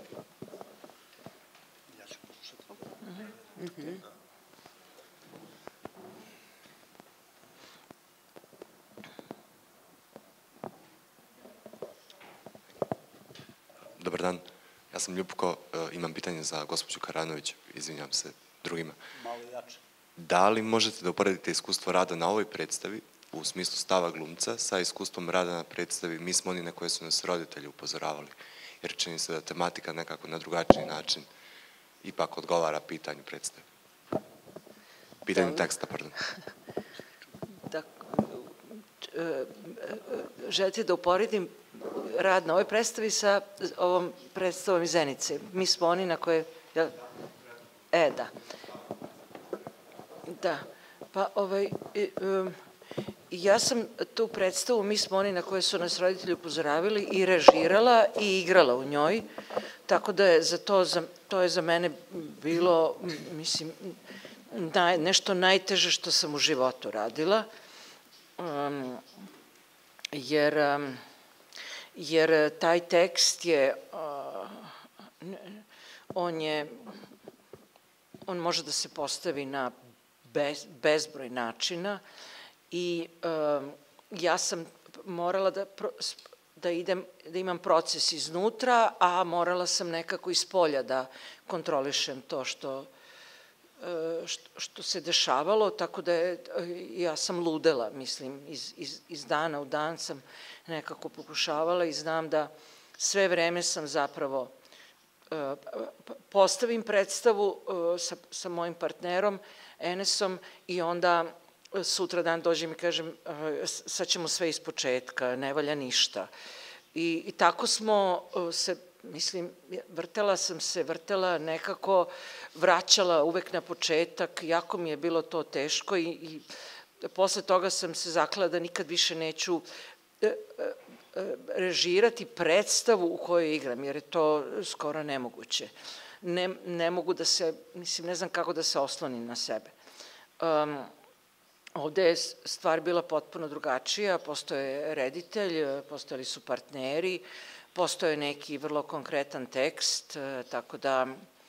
Dobar dan, ja sam Ljupko, imam pitanje za gospođu Karanović, izvinjam se drugima. Malo jače. Da li možete da uporedite iskustvo rada na ovoj predstavi, u smislu stava glumca, sa iskustvom rada na predstavi Mi smo oni na koje su nas roditelji upozoravali? Jer čini se da tematika nekako na drugačiji način ipak odgovara pitanju predstave. Pitanju teksta, pardon. Želite da uporedim rad na ovoj predstavi sa ovom predstavom iz Zenice. Mi smo oni na koje... E, da. Da. Pa, ovaj... Ja sam tu predstavu Mi smo oni na koje su nas roditelji upozoravali i režirala i igrala u njoj, tako da je za to, to je za mene bilo, mislim, nešto najteže što sam u životu radila, jer jer taj tekst je, on je, on može da se postavi na bezbroj načina i ja sam morala da idem, da imam proces iznutra, a morala sam nekako iz polja da kontrolišem to što što se dešavalo, tako da ja sam ludela, mislim, iz dana u dan sam nekako pokušavala i znam da sve vreme sam zapravo postavim predstavu sa mojim partnerom, Enesom, i onda sutra dan dođem i kažem sad ćemo sve iz početka, ne valja ništa. I tako smo se, mislim, vrtela sam se, vrtela nekako, vraćala uvek na početak, jako mi je bilo to teško i posle toga sam se zaklela da nikad više neću režirati predstavu u kojoj igram, jer je to skoro nemoguće. Ne mogu da se, mislim, ne znam kako da se oslonim na sebe. Ovde je stvar bila potpuno drugačija, postoje reditelj, postojali su partneri, postoje neki vrlo konkretan tekst, tako da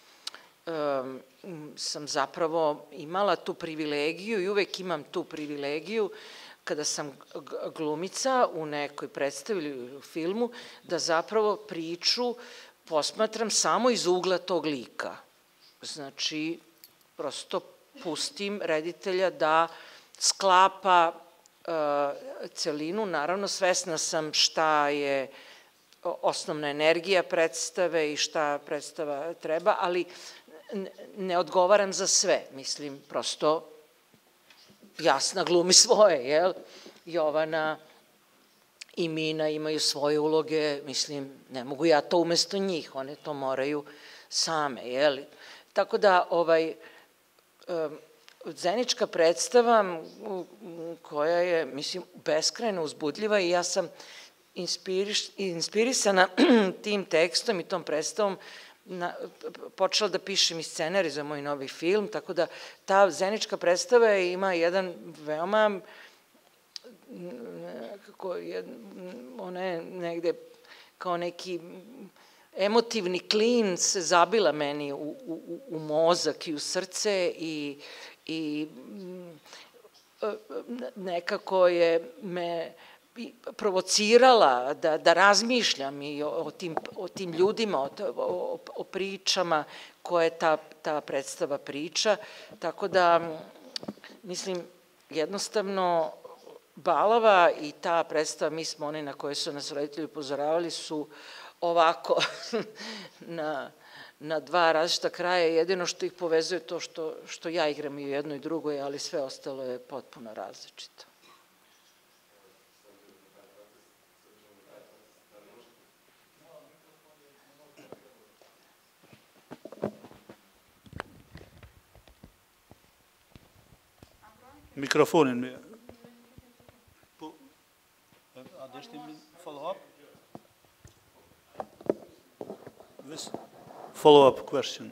sam zapravo imala tu privilegiju i uvek imam tu privilegiju kada sam glumica u nekoj predstavi ili u filmu, da zapravo priču posmatram samo iz ugla tog lika. Znači, prosto pustim reditelja da sklapa celinu, naravno svesna sam šta je osnovna energija predstave i šta predstava treba, ali ne odgovaram za sve, mislim, prosto Jasna glumi svoje, jel? Jovana i Mina imaju svoje uloge, mislim, ne mogu ja to umesto njih, one to moraju same, jel? Tako da, ovaj, zenička predstava koja je, mislim, beskrajno uzbudljiva i ja sam inspirisana tim tekstom i tom predstavom počela da pišem i scenarij za moj novi film, tako da ta zenička predstava ima jedan veoma, kako je, ona je negde kao neki emotivni klin se zabila meni u, u, u mozak i u srce i, i nekako je me provocirala da, da razmišljam i o, o, tim, o tim ljudima, o, o, o pričama koje ta, ta predstava priča, tako da, mislim, jednostavno, Balava i ta predstava, mi smo oni na koje su nas roditelji upozoravali, su ovako na, na dva različita kraja. Jedino što ih povezuje to što, što ja igram i u jednoj i drugoj, ali sve ostalo je potpuno različito. Mikrofonen meer. Does die follow up? This follow up question.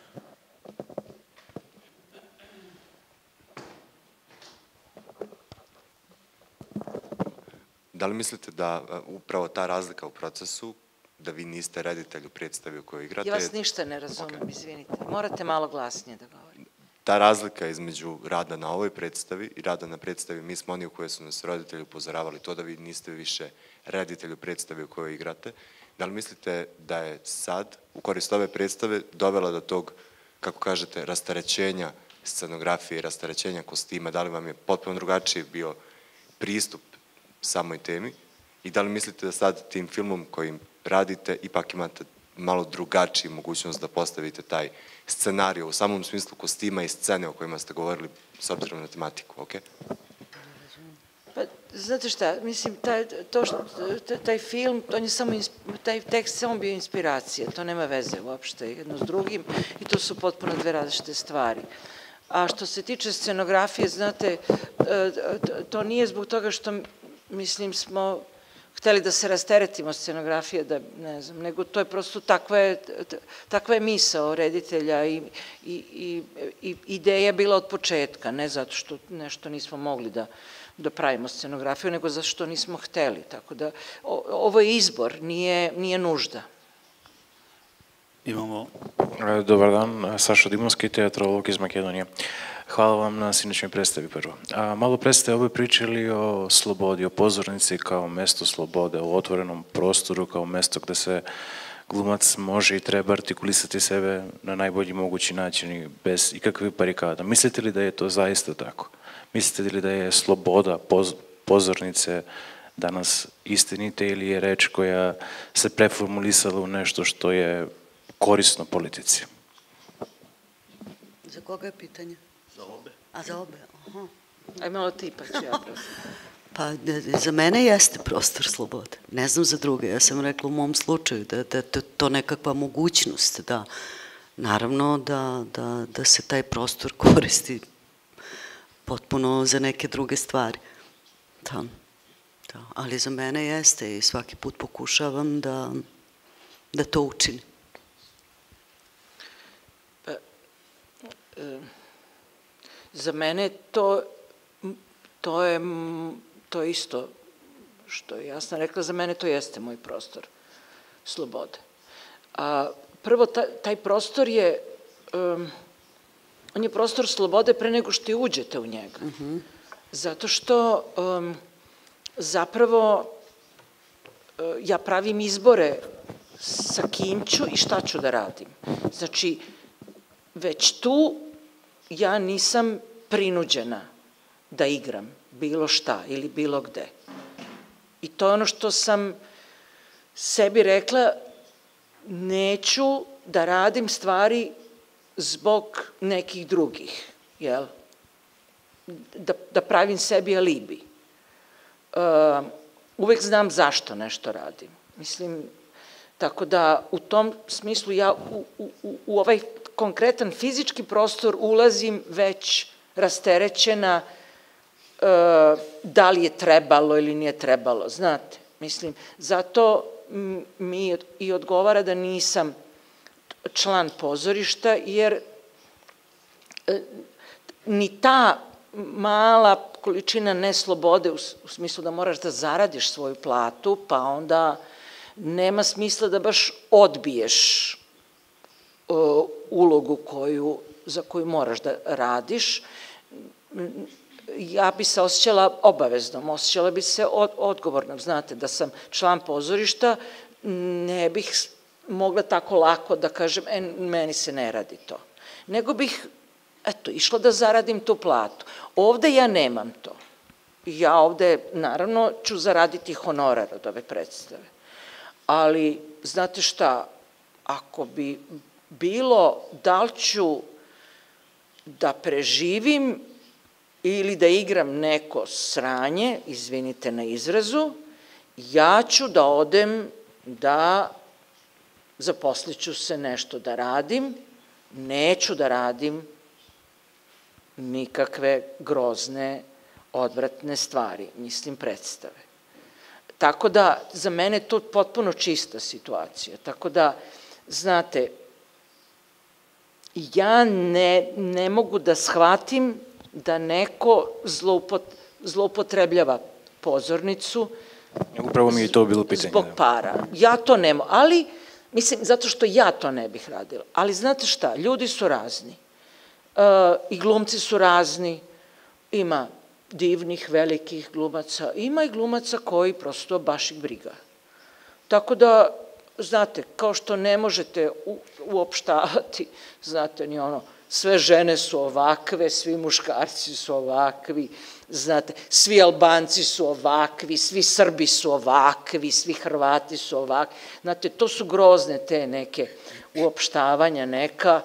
Da li mislite da upravo ta razlika u procesu, da vi niste reditelj u predstavi u kojoj igrate... Ja vas ništa ne razumem, izvinite. Morate malo glasnije da govorite. Ta razlika između rada na ovoj predstavi i rada na predstavi Mi smo oni u kojoj su nas roditelji upozoravali, to da vi niste više reditelj u predstavi u kojoj igrate, da li mislite da je sad, u korist ove predstave, dovela do tog, kako kažete, rasterećenja scenografije, rasterećenja kostima, da li vam je potpuno drugačiji bio pristup samoj temi i da li mislite da sad tim filmom kojim radite ipak imate malo drugačiju mogućnost da postavite taj scenarij u samom smislu kostima i scene o kojima ste govorili s obzirom na tematiku, ok? Pa, znate šta, mislim, taj, to što, taj film, on je samo, taj tekst samo bio inspiracija, to nema veze uopšte jedno s drugim i to su potpuno dve različite stvari. A što se tiče scenografije, znate, to nije zbog toga što, mislim, smo hteli da se rasteretimo scenografije, da ne znam, nego to je prosto takva je, takva je misao reditelja i, i, i, i ideja je bila od početka, ne zato što nešto nismo mogli da, da pravimo scenografiju, nego zato što nismo hteli, tako da o, ovo je izbor, nije, nije nužda. Imamo... Dobar dan, Saša Dimonski, teatrolog iz Makedonije. Hvala vam na sinoćnoj predstavi prvo. A, malo pre ste ovdje pričali o slobodi, o pozornici kao mesto slobode, o otvorenom prostoru kao mesto gde se glumac može i treba artikulisati sebe na najbolji mogući način i bez ikakvih barikada. Mislite li da je to zaista tako? Mislite li da je sloboda poz, pozornice danas istinite ili je reč koja se preformulisala u nešto što je korisno politici? Za koga je pitanje? Za obe. A za obe, aha. Aj malo ti pa ću ja prosim. Pa za mene jeste prostor slobode. Ne znam za druge, ja sam rekla u mom slučaju da je to nekakva mogućnost, da naravno da, da, da se taj prostor koristi potpuno za neke druge stvari. Da, da. Ali za mene jeste i svaki put pokušavam da, da to učinim. Pa, e, za mene to, to je to isto što je Jasna rekla, za mene to jeste moj prostor slobode. A prvo, taj, taj prostor je, um, on je prostor slobode pre nego što i uđete u njega. Uh-huh. Zato što um, zapravo uh, ja pravim izbore sa kim ću i šta ću da radim. Znači, već tu ja nisam prinuđena da igram bilo šta ili bilo gde. I to je ono što sam sebi rekla, neću da radim stvari zbog nekih drugih, jel? Da, da pravim sebi alibi. Uh, uvek znam zašto nešto radim. Mislim, tako da u tom smislu ja u, u, u ovaj konkretan fizički prostor ulazim već rasterećena, da li je trebalo ili nije trebalo, znate, mislim, zato mi i odgovara da nisam član pozorišta, jer ni ta mala količina neslobode, u smislu da moraš da zaradiš svoju platu, pa onda nema smisla da baš odbiješ ulogu za koju moraš da radiš. Ja bi se osjećala obaveznom, osjećala bi se odgovornom. Znate, da sam član pozorišta, ne bih mogla tako lako da kažem, e, meni se ne radi to. Nego bih, eto, išla da zaradim tu platu. Ovde ja nemam to. Ja ovde, naravno, ću zaraditi honorar od ove predstave. Ali, znate šta, ako bi bilo da li ću da preživim ili da igram neko sranje, izvinite na izrazu, ja ću da odem da zaposliću se nešto da radim, neću da radim nikakve grozne, odvratne stvari, mislim predstave. Tako da, za mene je to potpuno čista situacija. Tako da, znate, ja ne mogu da shvatim da neko zloupotrebljava pozornicu upravo mi je to bilo pitanje. Zbog para. Ja to ne mogu, ali, mislim, zato što ja to ne bih radila. Ali znate šta, ljudi su razni. I glumci su razni. Ima divnih, velikih glumaca. Ima i glumaca koji prosto baš ih briga. Tako da, znate, kao što ne možete uopštavati, znate, ni ono, sve žene su ovakve, svi muškarci su ovakvi, znate, svi Albanci su ovakvi, svi Srbi su ovakvi, svi Hrvati su ovakvi. Znate, to su grozne te neke uopštavanja neka.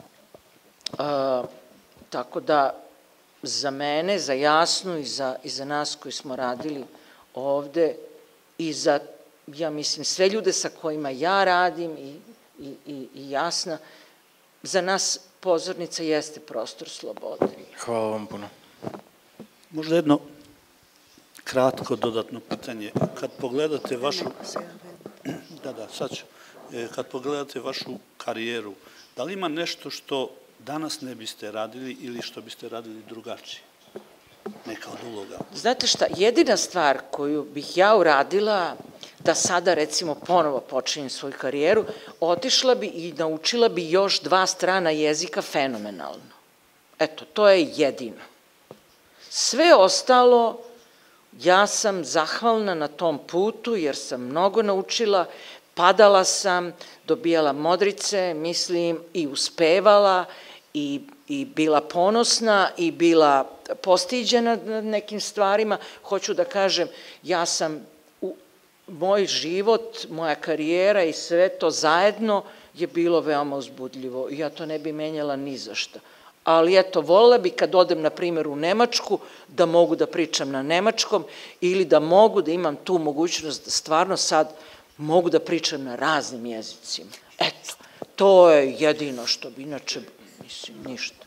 Tako da, za mene, za Jasnu i za nas koji smo radili ovde i za, ja mislim, sve ljude sa kojima ja radim i Jasna, za nas pozornica jeste prostor slobode. Hvala vam puno. Možda jedno kratko dodatno pitanje. Kad pogledate vašu... Da, da, sad ću. Kad pogledate vašu karijeru, da li ima nešto što danas ne biste radili ili što biste radili drugačije? Neka od uloga. Znate šta, jedina stvar koju bih ja uradila, da sada recimo ponovo počinjem svoju karijeru, otišla bi i naučila bi još dva strana jezika fenomenalno. Eto, to je jedino. Sve ostalo, ja sam zahvalna na tom putu jer sam mnogo naučila, padala sam, dobijala modrice, mislim, i uspevala, i bila ponosna, i bila postiđena na nekim stvarima. Hoću da kažem, ja sam, moj život, moja karijera i sve to zajedno je bilo veoma uzbudljivo i ja to ne bi menjala ni za šta. Ali eto, voljela bi kad odem, na primjer, u Nemačku, da mogu da pričam na nemačkom ili da mogu da imam tu mogućnost da stvarno sad mogu da pričam na raznim jezicima. Eto, to je jedino što bi, inače, mislim, ništa.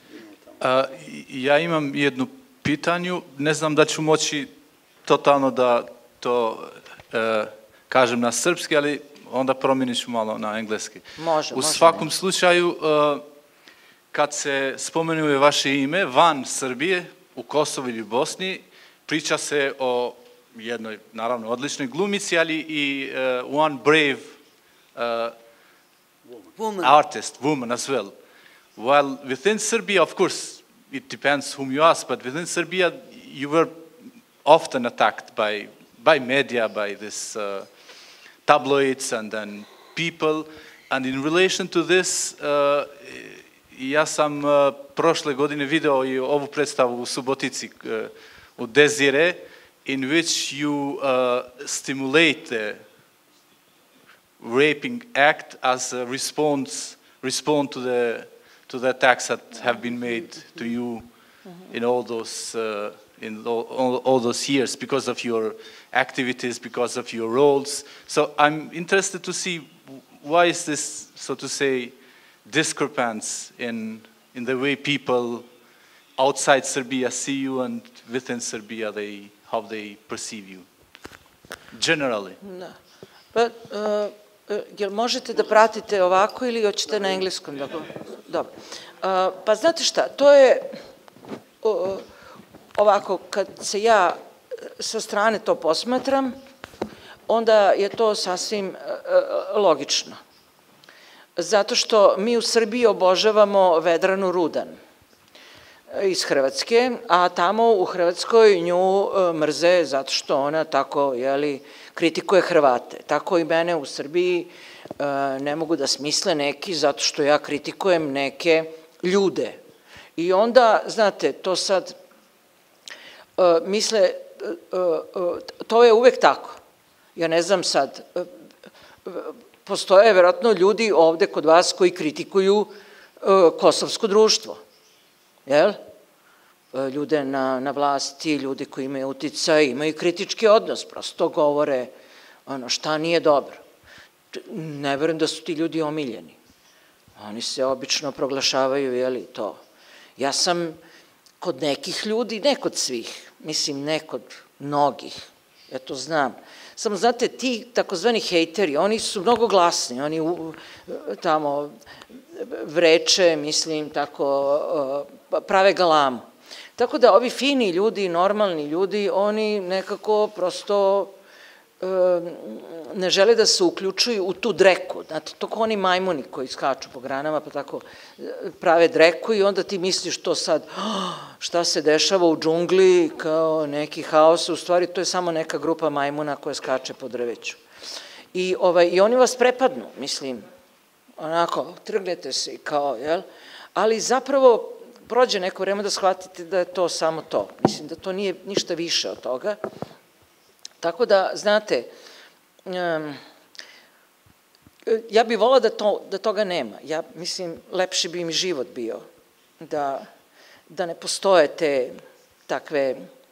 Ja imam jedno pitanje, ne znam da ću moći totalno da to kažem na srpski, ali onda promijenit ću malo na engleski. Može, može. U svakom slučaju, kad se spomenuje vaše ime van Srbije, u Kosovu ili Bosni, priča se o jednoj, naravno, odličnoj glumici, ali i one brave artist, woman as well. While within Serbia, of course, it depends whom you ask, but within Serbia, you were often attacked by by media, by this uh, tabloids and then people. And in relation to this, uh, ja sam uh, prošle godine video i ovu predstavu u Subotici, uh, u Desire, in which you uh, stimulate the raping act as a response, respond to the to the attacks that have been made to you in all those uh, in all, all, all those years because of your activities, because of your roles. So I'm interested to see why is this, so to say, discrepancy in in the way people outside Serbia see you and within Serbia they how they perceive you generally. No. But uh, Jel možete da pratite ovako ili hoćete na engleskom? Dobro. Pa znate šta, to je ovako, kad se ja sa strane to posmatram, onda je to sasvim logično. Zato što mi u Srbiji obožavamo Vedranu Rudan iz Hrvatske, a tamo u Hrvatskoj nju mrze zato što ona tako, jeli, kritikuje Hrvate. Tako i mene u Srbiji ne mogu da smisle neki zato što ja kritikujem neke ljude. I onda, znate, to sad misle, to je uvek tako. Ja ne znam sad, postoje verovatno ljudi ovde kod vas koji kritikuju kosovsko društvo. Jel? Ljude na vlasti, ljudi koji imaju uticaj, imaju kritički odnos, prosto govore šta nije dobro. Ne verujem da su ti ljudi omiljeni. Oni se obično proglašavaju, jeli, to. Ja sam kod nekih ljudi, ne kod svih, mislim ne kod mnogih, ja to znam. Samo, znate, ti takozvani hejteri, oni su mnogo glasni, oni tamo vreče, mislim, tako, prave galamu. Tako da ovi fini ljudi, normalni ljudi, oni nekako prosto ne žele da se uključuju u tu dreku. Znate, to kao oni majmuni koji skaču po granama, pa tako prave dreku i onda ti misliš to sad, šta se dešava u džungli, kao neki haos, u stvari to je samo neka grupa majmuna koja skače po drveću. I oni vas prepadnu, mislim, onako, trgnete se i kao, jel? Ali zapravo prođe neko vreme da shvatite da je to samo to. Mislim da to nije ništa više od toga. Tako da, znate, ja bih volila da toga nema. Ja mislim, lepši bi mi život bio da ne postoje te takve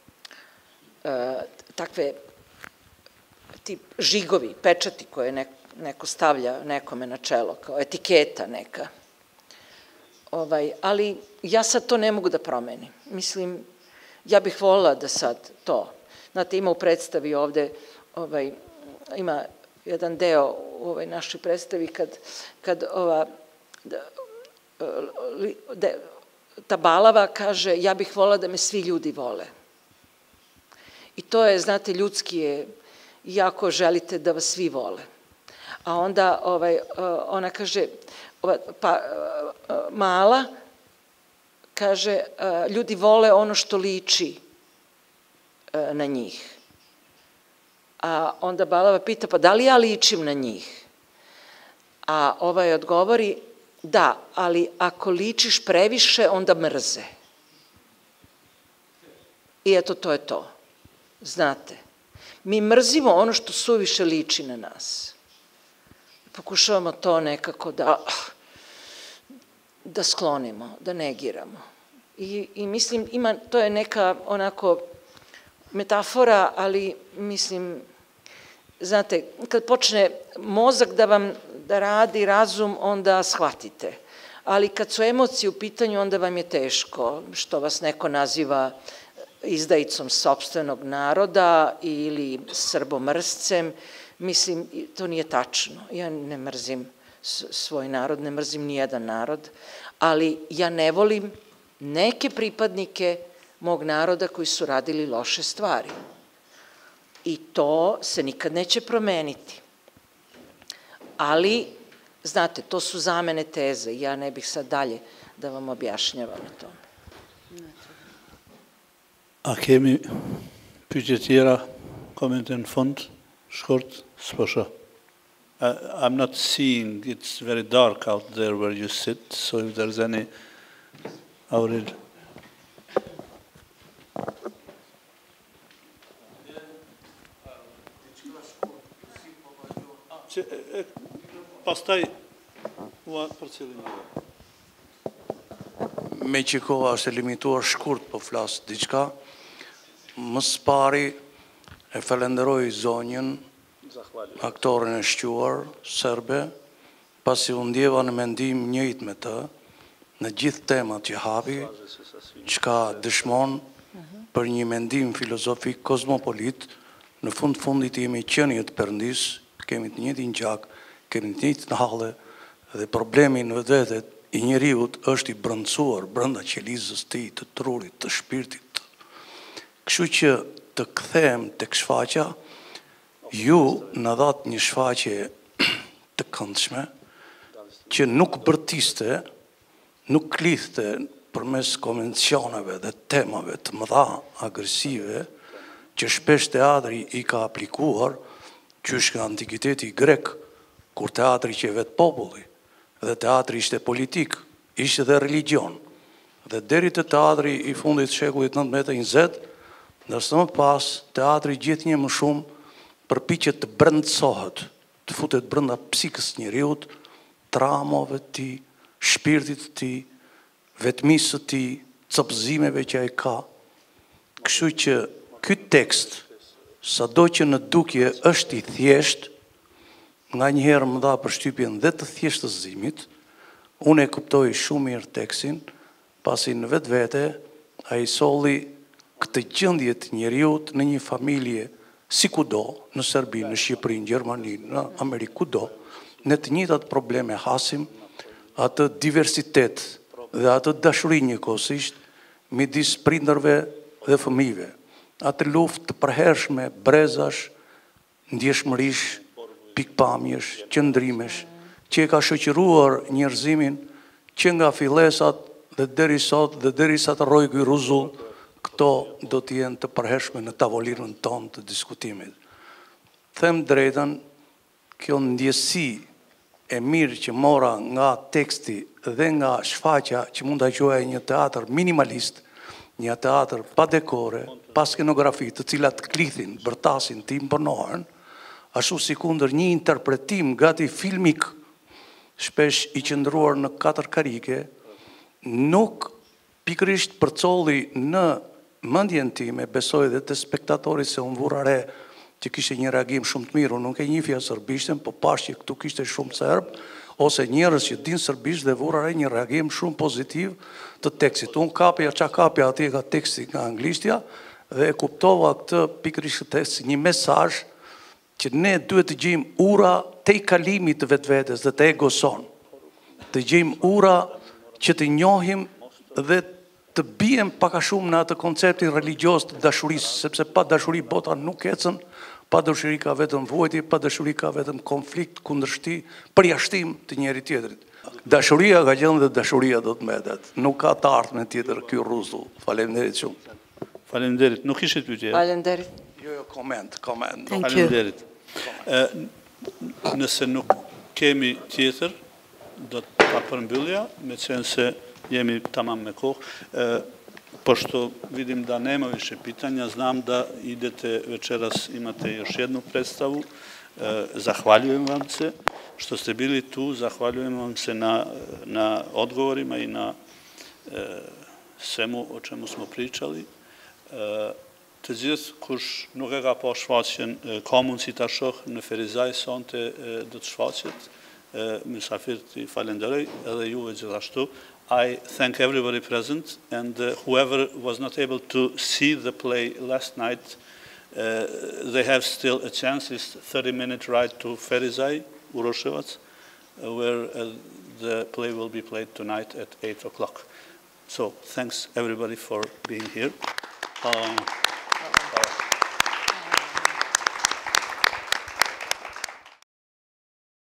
takve ti žigovi, pečati koje neko stavlja nekome na čelo, kao etiketa neka. Ali ja sad to ne mogu da promenim. Mislim, ja bih volila da sad to. Znate, ima u predstavi ovde, ima jedan deo u ovoj našoj predstavi kad ova ta balava kaže ja bih volila da me svi ljudi vole. I to je, znate, ljudski je, jako želite da vas svi vole. A onda ona kaže, pa mala kaže ljudi vole ono što liči na njih. A onda balava pita, pa da li ja ličim na njih? A ovaj odgovori, da, ali ako ličiš previše, onda mrze. I eto, to je to. Znate, mi mrzimo ono što suviše liči na nas. Pokušavamo to nekako da da sklonimo, da negiramo. I mislim, ima, to je neka onako metafora, ali mislim, znate, kad počne mozak da vam da radi, razum, onda shvatite. Ali kad su emocije u pitanju, onda vam je teško, što vas neko naziva izdajicom sopstvenog naroda ili srbomrscem. Mislim, to nije tačno. Ja ne mrzim svoj narod, ne mrzim nijedan narod, ali ja ne volim neke pripadnike mog naroda koji su radili loše stvari. I to se nikad neće promeniti. Ali, znate, to su zamene teze. Ja ne bih sad dalje da vam objašnjavam o tome. A kemi pyetje tjera, komente në fund, shkurt, s'posha. I'm not seeing, it's very dark out there where you sit, so if there's any, Aurid. Pastaj, ua përcjellim. Me që koha është e limituar shkurt po flas diçka, më së pari e falenderoj zonjën, aktorin e shquar, serbe, pasi u ndjeva në mendim njëjt me të, në gjithë temat që hapi, çka dëshmon për një mendim filozofik kozmopolit, në fund fundit jemi qeniet Perëndis, kemi të njëjtin gjak, kemi të njëjtë në halle dhe problemi në vetë i njeriut është i brëndësuar brenda qelizës të tij, të trurit, të shpirtit. Kështu që të kthehem tek shfaqja, ju na dhat një shfaqje të këndshme që nuk bërtiste, nuk klithte përmes konvencioneve dhe temave të mëdha agresive që shpesh teatri i ka aplikuar, qysh nga antikiteti grek, kur teatri që vetë populli, dhe teatri ishte politik, ishte dhe religion, dhe deri te teatri i fundit shekullit nëntëmbëdhjetë e njëzet, ndërsa më pas teatri gjithnjë më shumë përpiqet të brendësohet, të futet brenda psikës njeriut, traumave të tij, shpirtit të tij, vetmisë të tij, copëzimeve që ai ka. Kështu që ky tekst, sado që në dukje është i thjesht, nga njëherë më dha përshtypjen dhe të thjeshtëzimit, unë e kuptoj shumë mirë tekstin, pasi në vetë vete, a i solli këtë gjendje të njeriut në një familje si kudo, në Serbi, në Shqipëri, në Gjermani, në Amerikë, kudo, në të njëjtat probleme hasim, atë diversitet dhe atë dashuri njëkohësisht midis prindërve dhe fëmijëve. Atë luftë të përhershme, brezash, ndjeshmërish, pikpamjesh, qëndrimesh, që e ka shoqëruar njerëzimin që nga fillesat dhe deri sot dhe deri sa të rrojë ky rrezull, këto do të jenë të përhershme në tavolinën tonë të diskutimit. Them drejtën, kjo ndjesi e mirë që mora nga teksti dhe nga shfaqja që mund ta quaj një teatr minimalist, një teatr pa dekore, pa skenografi, të cilat klithin, bërtasin, të imponohen, ashtu si kundër një interpretim gati filmik, shpesh i qëndruar në katër karike, nuk pikërisht përcolli në mendjen time, besoj dhe të spektatorit se unë vura re që kishte një reagim shumë të mirë, unë nuk e njihja serbishten, po pash që këtu kishte shumë serb, ose njerëz që dinë serbisht dhe vura re një reagim shumë pozitiv të tekstit. Unë kapja, qa kapja atje ka teksti nga anglishtja, dhe e kuptova këtë pikërisht të si një mesazh që ne duhet të gjejmë ura te i kalimi të vetvetes dhe të egoson. Të gjejmë ura që të njohim dhe të bijem paka shumë në atë konceptin religios të dashurisë, sepse pa dashuri bota nuk ecën, pa dashuri ka vetëm vuajtje, pa dashuri ka vetëm konflikt, kundërshti, përjashtim të njëri tjetrit. Dashuria ka qenë dhe dashuria do të mbetet. Nuk ka të ardhmen tjetër ky rrezull. Faleminderit shumë. Faleminderit. Nuk ishit pyetje. Faleminderit. Jo, jo, koment, koment. Faleminderit. Nëse nuk kemi tjetër, do të ta përmbyllja, me qenë se jemi tamam me kohë. Pošto vidim da nema više pitanja, znam da idete večeras, imate još jednu predstavu. Zahvaljujem vam se što ste bili tu, zahvaljujem vam se na, na odgovorima i na svemu o čemu smo pričali. Të gjithë kush nuk e ka pa shfaqjen, ka mundësi ta shoh në Ferizaj sonte do të shfaqet. Mysafirët i falenderoj edhe juve gjithashtu. I thank everybody present, and uh, whoever was not able to see the play last night, uh, they have still a chance. It's a thirty minute ride to Ferizaj, Uroševac, uh, where uh, the play will be played tonight at eight o'clock. So thanks everybody for being here. Um,